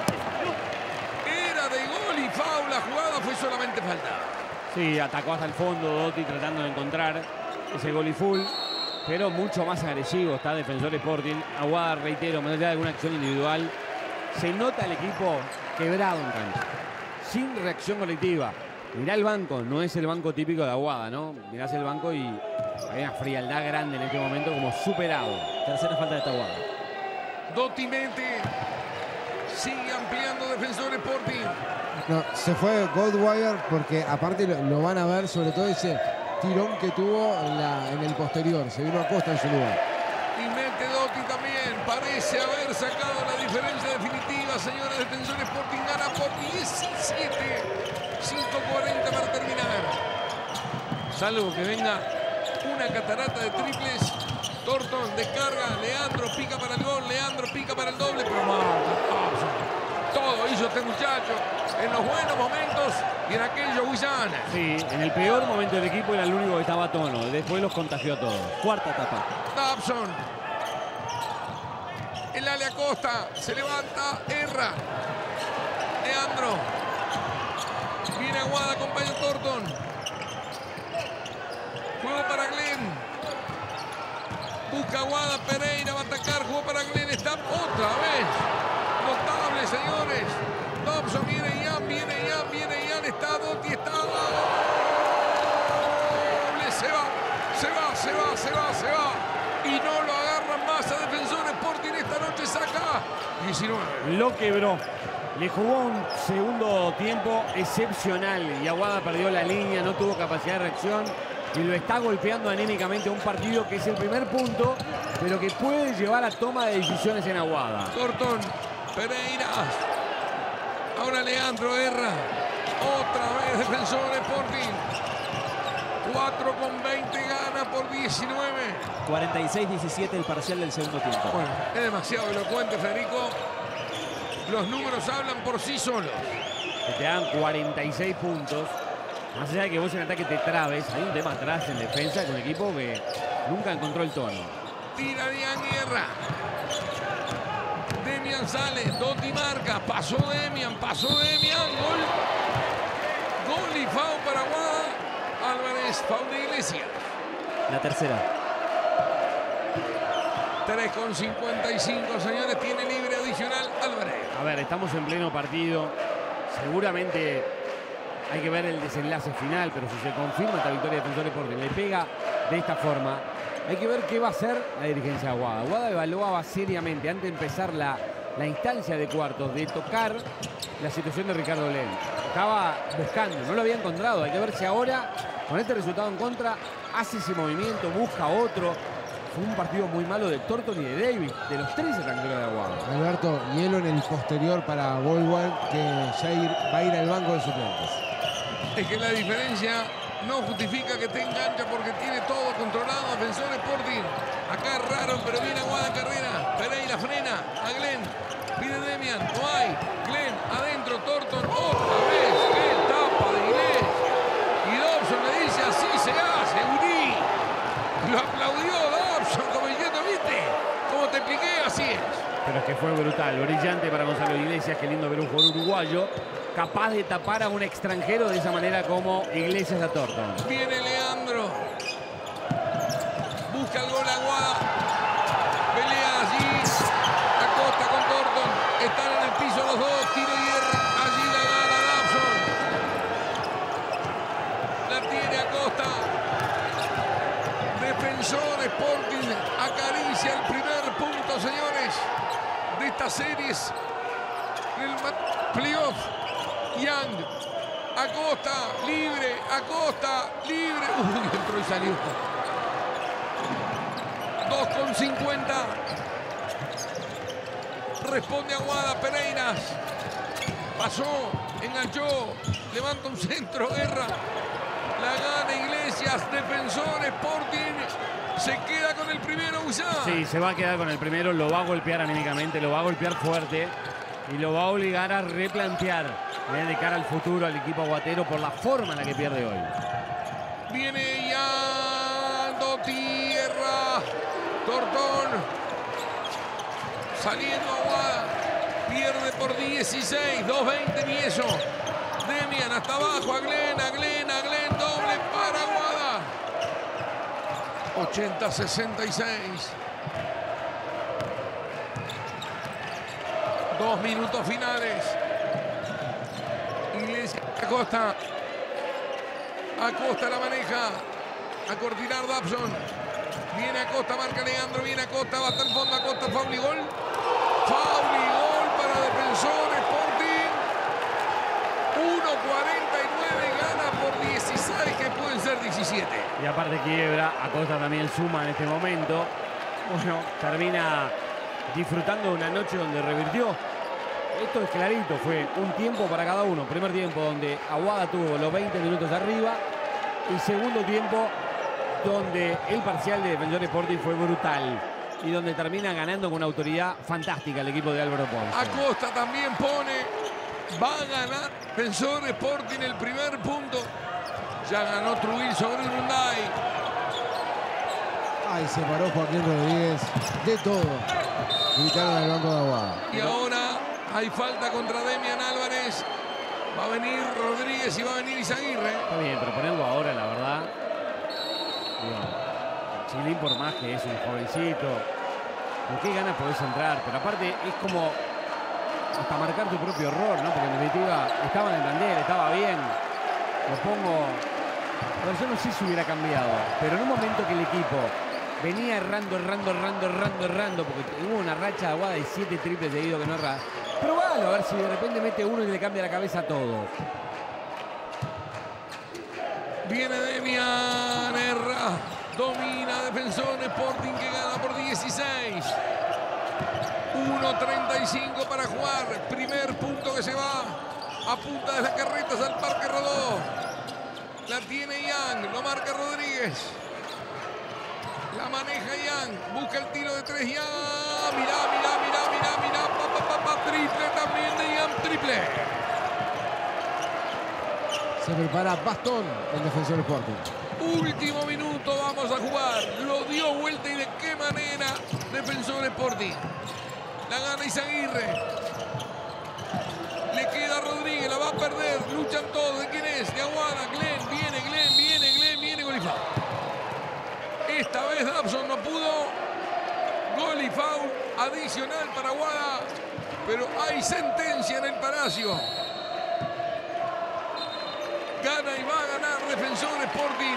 Era de Golifao. La jugada fue solamente falta. Sí, atacó hasta el fondo Dotti tratando de encontrar ese Goliful. Pero mucho más agresivo está Defensor Sporting. Aguada, reitero, más allá de alguna acción individual, se nota el equipo quebrado en cancha. Sin reacción colectiva. Mirá el banco, no es el banco típico de Aguada, ¿no? Mirás el banco y hay una frialdad grande en este momento, como superado. Tercera falta de esta Aguada. Dotti mete. Sigue ampliando Defensor Sporting. No, se fue Goldwire porque aparte lo van a ver, sobre todo ese tirón que tuvo en el posterior. Se vino Acosta en su lugar. Y mete Este Dotti también parece haber sacado la diferencia definitiva, señores. Defensor Sporting gana por 17. 5:40 para terminar. Salvo que venga una catarata de triples. Thornton descarga, Leandro pica para el gol, Leandro pica para el doble, pero todo hizo este muchacho en los buenos momentos y en aquellos Guillana. Sí, en el peor momento del equipo era el único que estaba a tono. Después los contagió a todos. Cuarta etapa. Dobson. El Ale Acosta se levanta, erra. Leandro. Viene Aguada, acompaña Thornton. Juego para Glenn. Busca Aguada, Pereira va a atacar, jugó para Glenn, está otra vez. Notable, señores. Dobson viene Ian, está Dotti, está doble. Se va. Y no lo agarran más a Defensor Sporting. Esta noche saca 19. Lo quebró. Le jugó un segundo tiempo excepcional y Aguada perdió la línea, no tuvo capacidad de reacción. Y lo está golpeando anímicamente a un partido que es el primer punto, pero que puede llevar a toma de decisiones en Aguada. Thornton, Pereira. Ahora Leandro erra. Otra vez Defensor Sporting. 4:20 gana por 19. 46-17 el parcial del segundo tiempo. Bueno, es demasiado elocuente, Federico. Los números hablan por sí solos. Que te dan 46 puntos. Más allá de que vos en ataque te trabes, hay un tema atrás en defensa con un equipo que nunca encontró el tono. Tira Dian Guerra. Demian sale, Dotti marca, pasó Demian, gol. Gol y foul para Aguada. Álvarez, foul de Iglesias. La tercera. 3:55, señores, tiene libre adicional Álvarez. A ver, estamos en pleno partido. Seguramente hay que ver el desenlace final, pero si se confirma esta victoria de Defensor Sporting, le pega de esta forma, hay que ver qué va a hacer la dirigencia de Aguada. Aguada evaluaba seriamente, antes de empezar la instancia de cuartos, de tocar la situación de Ricardo Len. Estaba buscando, no lo había encontrado. Hay que ver si ahora, con este resultado en contra, hace ese movimiento, busca otro. Fue un partido muy malo de Thornton y de Davis, de los tres extranjeros de Aguada. Alberto, hielo en el posterior para Bolwan, que ya va a ir al banco de suplentes. Es que la diferencia no justifica que esté en cancha porque tiene todo controlado. Defensor Sporting. Acá es raro, pero viene Aguada en carrera. Pereira frena a Glenn. Pide Demian. No hay. Glenn adentro. Thornton. Otra vez. ¡Qué tapa de Inglés! Y Dobson le dice: así se hace, Uri. Lo aplaudió Dobson como diciendo: ¿viste? Como te expliqué, así es. Pero es que fue brutal, brillante para Gonzalo Iglesias. Qué lindo ver un jugador uruguayo capaz de tapar a un extranjero de esa manera como Iglesias a Thornton. Viene Leandro. Busca el gol Aguada. Pelea allí. Acosta con Thornton. Están en el piso los dos. Tiro y hierro. Allí la gana Dobson. La tiene Acosta. Defensor Sporting acaricia el primer punto, señores, de estas series. El playoff. Young, Acosta, libre, Uy, entró y salió. 2:50. Responde Aguada, Pereiras. Pasó, enganchó, levanta un centro, Guerra. La gana Iglesias, Defensor Sporting. Se queda con el primero, Usá. Sí, se va a quedar con el primero, lo va a golpear anímicamente, lo va a golpear fuerte y lo va a obligar a replantear de cara al futuro al equipo aguatero por la forma en la que pierde hoy. Viene ya Tierra. Thornton. Saliendo Aguada. Pierde por 16. 2:20 ni eso. Demian hasta abajo. A Glenn. Doble para Aguada. 80-66. 2 minutos finales. Iglesias, Acosta la maneja. A coordinar Dobson. Viene Acosta, marca Leandro. Viene Acosta, va hasta el fondo. Acosta, foul y gol. Foul y gol para Defensor Sporting. 1:49 gana por 16, que pueden ser 17. Y aparte quiebra, Acosta también suma en este momento. bueno, termina disfrutando de una noche donde revirtió. Esto es clarito, fue un tiempo para cada uno. Primer tiempo donde Aguada tuvo los 20 minutos arriba y segundo tiempo donde el parcial de Defensor Sporting fue brutal y donde termina ganando con una autoridad fantástica el equipo de Álvaro Ponce. Acosta también pone, va a ganar Defensor Sporting el primer punto. Ya ganó Trujillo sobre el Hyundai. Ay, se paró Joaquín Rodríguez. De todo. Gritaron al banco de Aguada. Y ahora hay falta contra Demian Álvarez. Va a venir Rodríguez y va a venir Izaguirre. Está bien, pero ponerlo ahora, la verdad. Digo, Chilín, por más que es un jovencito, ¿con qué ganas podés entrar? Pero aparte es como hasta marcar tu propio error, ¿no? Porque en definitiva estaba en el bandera, estaba bien. Lo pongo. A ver, yo no sé si hubiera cambiado, pero en un momento que el equipo venía errando, porque hubo una racha de Aguada de 7 triples seguidos que no erra. Probalo, a ver si de repente mete uno y le cambia la cabeza a todo. Viene Demian, erra, domina Defensor Sporting que gana por 16. 1:35 para jugar. Primer punto que se va a punta de las carretas al Parque Rodó. La tiene Young, lo marca Rodríguez. La maneja Young, busca el tiro de 3 Young. Mirá. Triple también de Young, triple. Se prepara Bastón el Defensor Sporting. Último minuto, vamos a jugar. Lo dio vuelta y de qué manera Defensor Sporting. La gana Izaguirre. Le queda Rodríguez, la va a perder. Luchan todos. ¿De quién es? De Aguada. Glenn viene gol y foul. Esta vez Dabson no pudo. Gol y foul adicional para Aguada. Pero hay sentencia en el Palacio. Gana y va a ganar Defensor Sporting.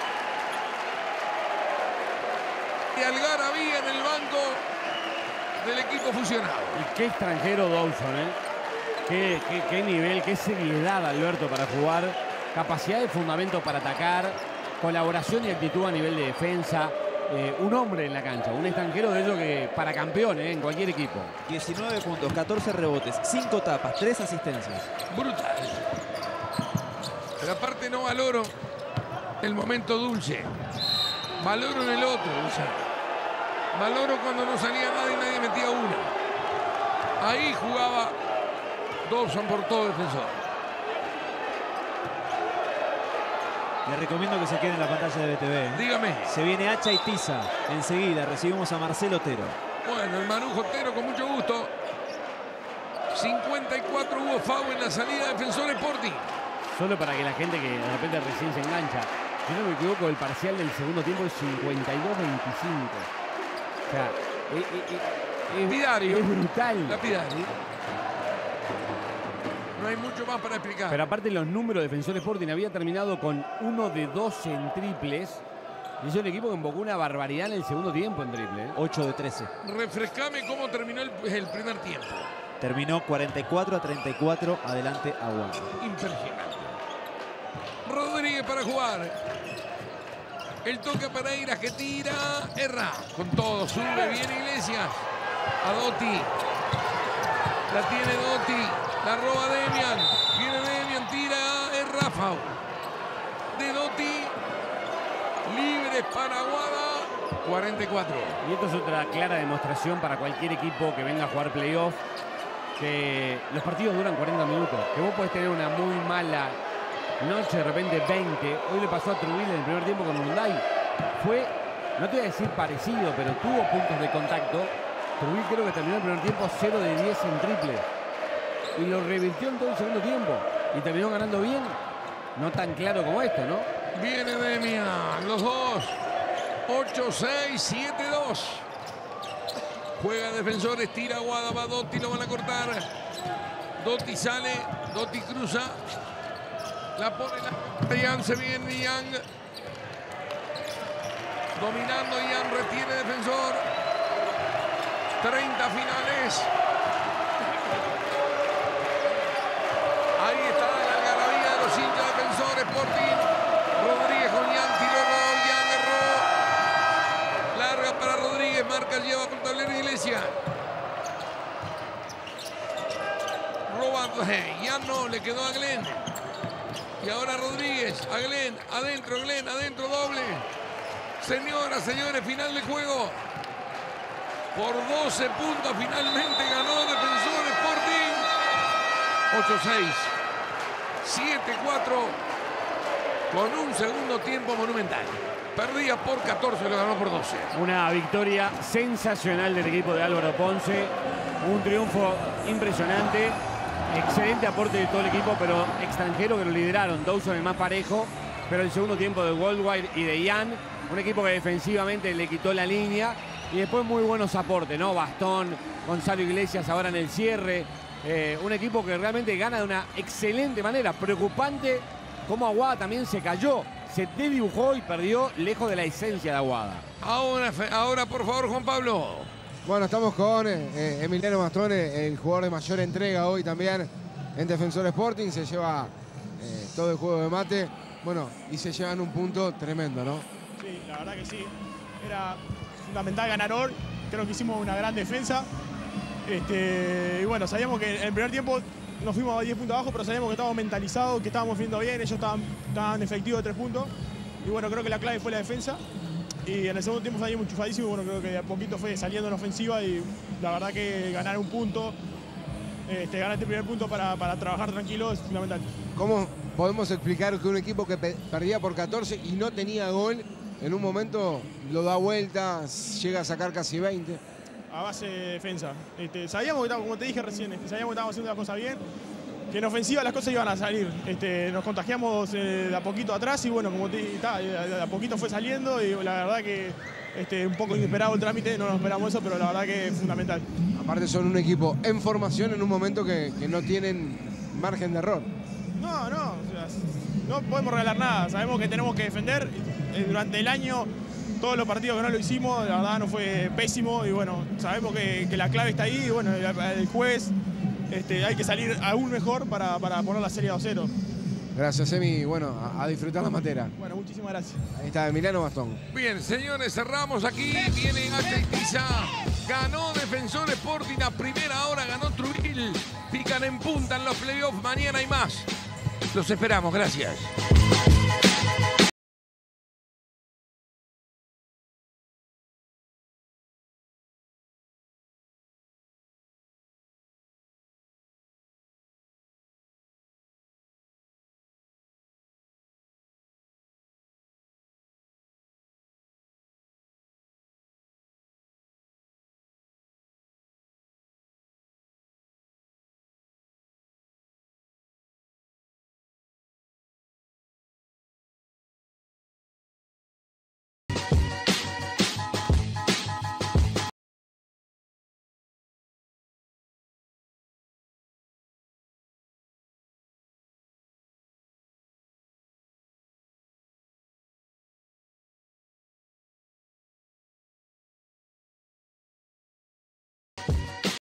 Y algarabía en el banco del equipo fusionado. Y qué extranjero Dawson, ¿eh? Qué nivel, qué seriedad, Alberto, para jugar. Capacidad de fundamento para atacar. Colaboración y actitud a nivel de defensa. Un hombre en la cancha, un extranjero de ellos que para campeón en cualquier equipo. 19 puntos, 14 rebotes, 5 tapas, 3 asistencias. Brutal. Pero aparte no valoro el momento dulce. Valoro en el otro, valoro cuando no salía nadie metía una. Ahí jugaba Dawson por todo Defensor. Le recomiendo que se quede en la pantalla de BTV. Dígame. Se viene Hacha y Tiza. Enseguida recibimos a Marcelo Otero. Bueno, el Manujo Otero con mucho gusto. 54 hubo foul en la salida de Defensor Sporting. Solo para que la gente que de repente recién se engancha. Si no me equivoco, el parcial del segundo tiempo es 52-25. O sea, lapidario. Es brutal. Lapidario. No hay mucho más para explicar. Pero aparte los números de Defensor Sporting había terminado con 1 de 12 en triples. Y es un equipo que invocó una barbaridad en el segundo tiempo en triple. 8 de 13. Refrescame cómo terminó el primer tiempo. Terminó 44-34, adelante Aguada. Impresionante. Rodríguez para jugar. El toque para Pereira que tira, erra. Con todo, sube, viene Iglesias. A Dotti. La tiene Dotti. La roba Demian. Viene Demian, tira, erra, foul. De Dotti. Libre para Aguada. 44. Y esto es otra clara demostración para cualquier equipo que venga a jugar playoff. Que los partidos duran 40 minutos. Que vos podés tener una muy mala noche, de repente 20. Hoy le pasó a Trujillo en el primer tiempo con Hyundai. Fue, no te voy a decir parecido, pero tuvo puntos de contacto. Trujillo creo que terminó el primer tiempo 0 de 10 en triple. Y lo revirtió en todo el segundo tiempo. Y terminó ganando bien. No tan claro como esto, ¿no? Viene Demian, los dos. 8-6, 7-2. Juega Defensores, tira Aguada, va Dotti, lo van a cortar. Dotti sale, Dotti cruza. La pone la Young, se viene Young. Dominando Young, retiene Defensor. 30 finales. Ahí está la algarabía de los hinchas Defensor Sporting. Rodríguez con Young, tiró Young, erró. Larga para Rodríguez, marca marca, lleva por tablero Iglesias. Roba, ya no, le quedó a Glenn. Y ahora Rodríguez, a Glenn, adentro, doble. Señoras, señores, final de juego. Por 12 puntos finalmente ganó Defensor Sporting. 8-6. 7-4. Con un segundo tiempo monumental. Perdía por 14, lo ganó por 12. Una victoria sensacional del equipo de Álvaro Ponce. Un triunfo impresionante. Excelente aporte de todo el equipo, pero extranjero que lo lideraron. Dawson el más parejo, pero el segundo tiempo de Goldwire y de Ian. Un equipo que defensivamente le quitó la línea. Y después muy buenos aportes, ¿no? Bastón, Gonzalo Iglesias ahora en el cierre. Un equipo que realmente gana de una excelente manera. Preocupante cómo Aguada también se cayó. Se desdibujó y perdió lejos de la esencia de Aguada. Ahora por favor, Juan Pablo. Bueno, estamos con Emiliano Mastrone, el jugador de mayor entrega hoy también en Defensor Sporting. Se lleva todo el juego de mate. Bueno, y se llevan un punto tremendo, ¿no? Sí, la verdad que sí. Era fundamental ganar hoy. Creo que hicimos una gran defensa. Y bueno, sabíamos que en el primer tiempo nos fuimos a 10 puntos abajo, pero sabíamos que estábamos mentalizados, que estábamos viendo bien. Ellos estaban efectivos de 3 puntos. Y bueno, creo que la clave fue la defensa. Y en el segundo tiempo salimos enchufadísimos. Bueno, creo que de a poquito fue saliendo en ofensiva y la verdad que ganar un punto, ganar este primer punto para trabajar tranquilo es fundamental. ¿Cómo podemos explicar que un equipo que perdía por 14 y no tenía gol, en un momento lo da vuelta, llega a sacar casi 20? A base de defensa. Sabíamos que, como te dije recién, sabíamos que estábamos haciendo las cosas bien, que en ofensiva las cosas iban a salir. Nos contagiamos de a poquito atrás y bueno, como te dije, de a poquito fue saliendo y la verdad que un poco inesperado el trámite, no nos esperamos eso, pero la verdad que es fundamental. Aparte son un equipo en formación en un momento que no tienen margen de error. No, o sea, no podemos regalar nada, sabemos que tenemos que defender. Durante el año, todos los partidos que no lo hicimos, la verdad nos fue pésimo y bueno, sabemos que la clave está ahí y bueno, el jueves hay que salir aún mejor para poner la serie 2-0. Gracias, Emi. Bueno, a disfrutar la matera. Bueno, muchísimas gracias. Ahí está Emiliano Bastón. Bien, señores, cerramos aquí. Viene H. Ganó Defensor Sporting a primera hora, ganó Trujillo. Pican en punta en los playoffs. Mañana hay más. Los esperamos. Gracias.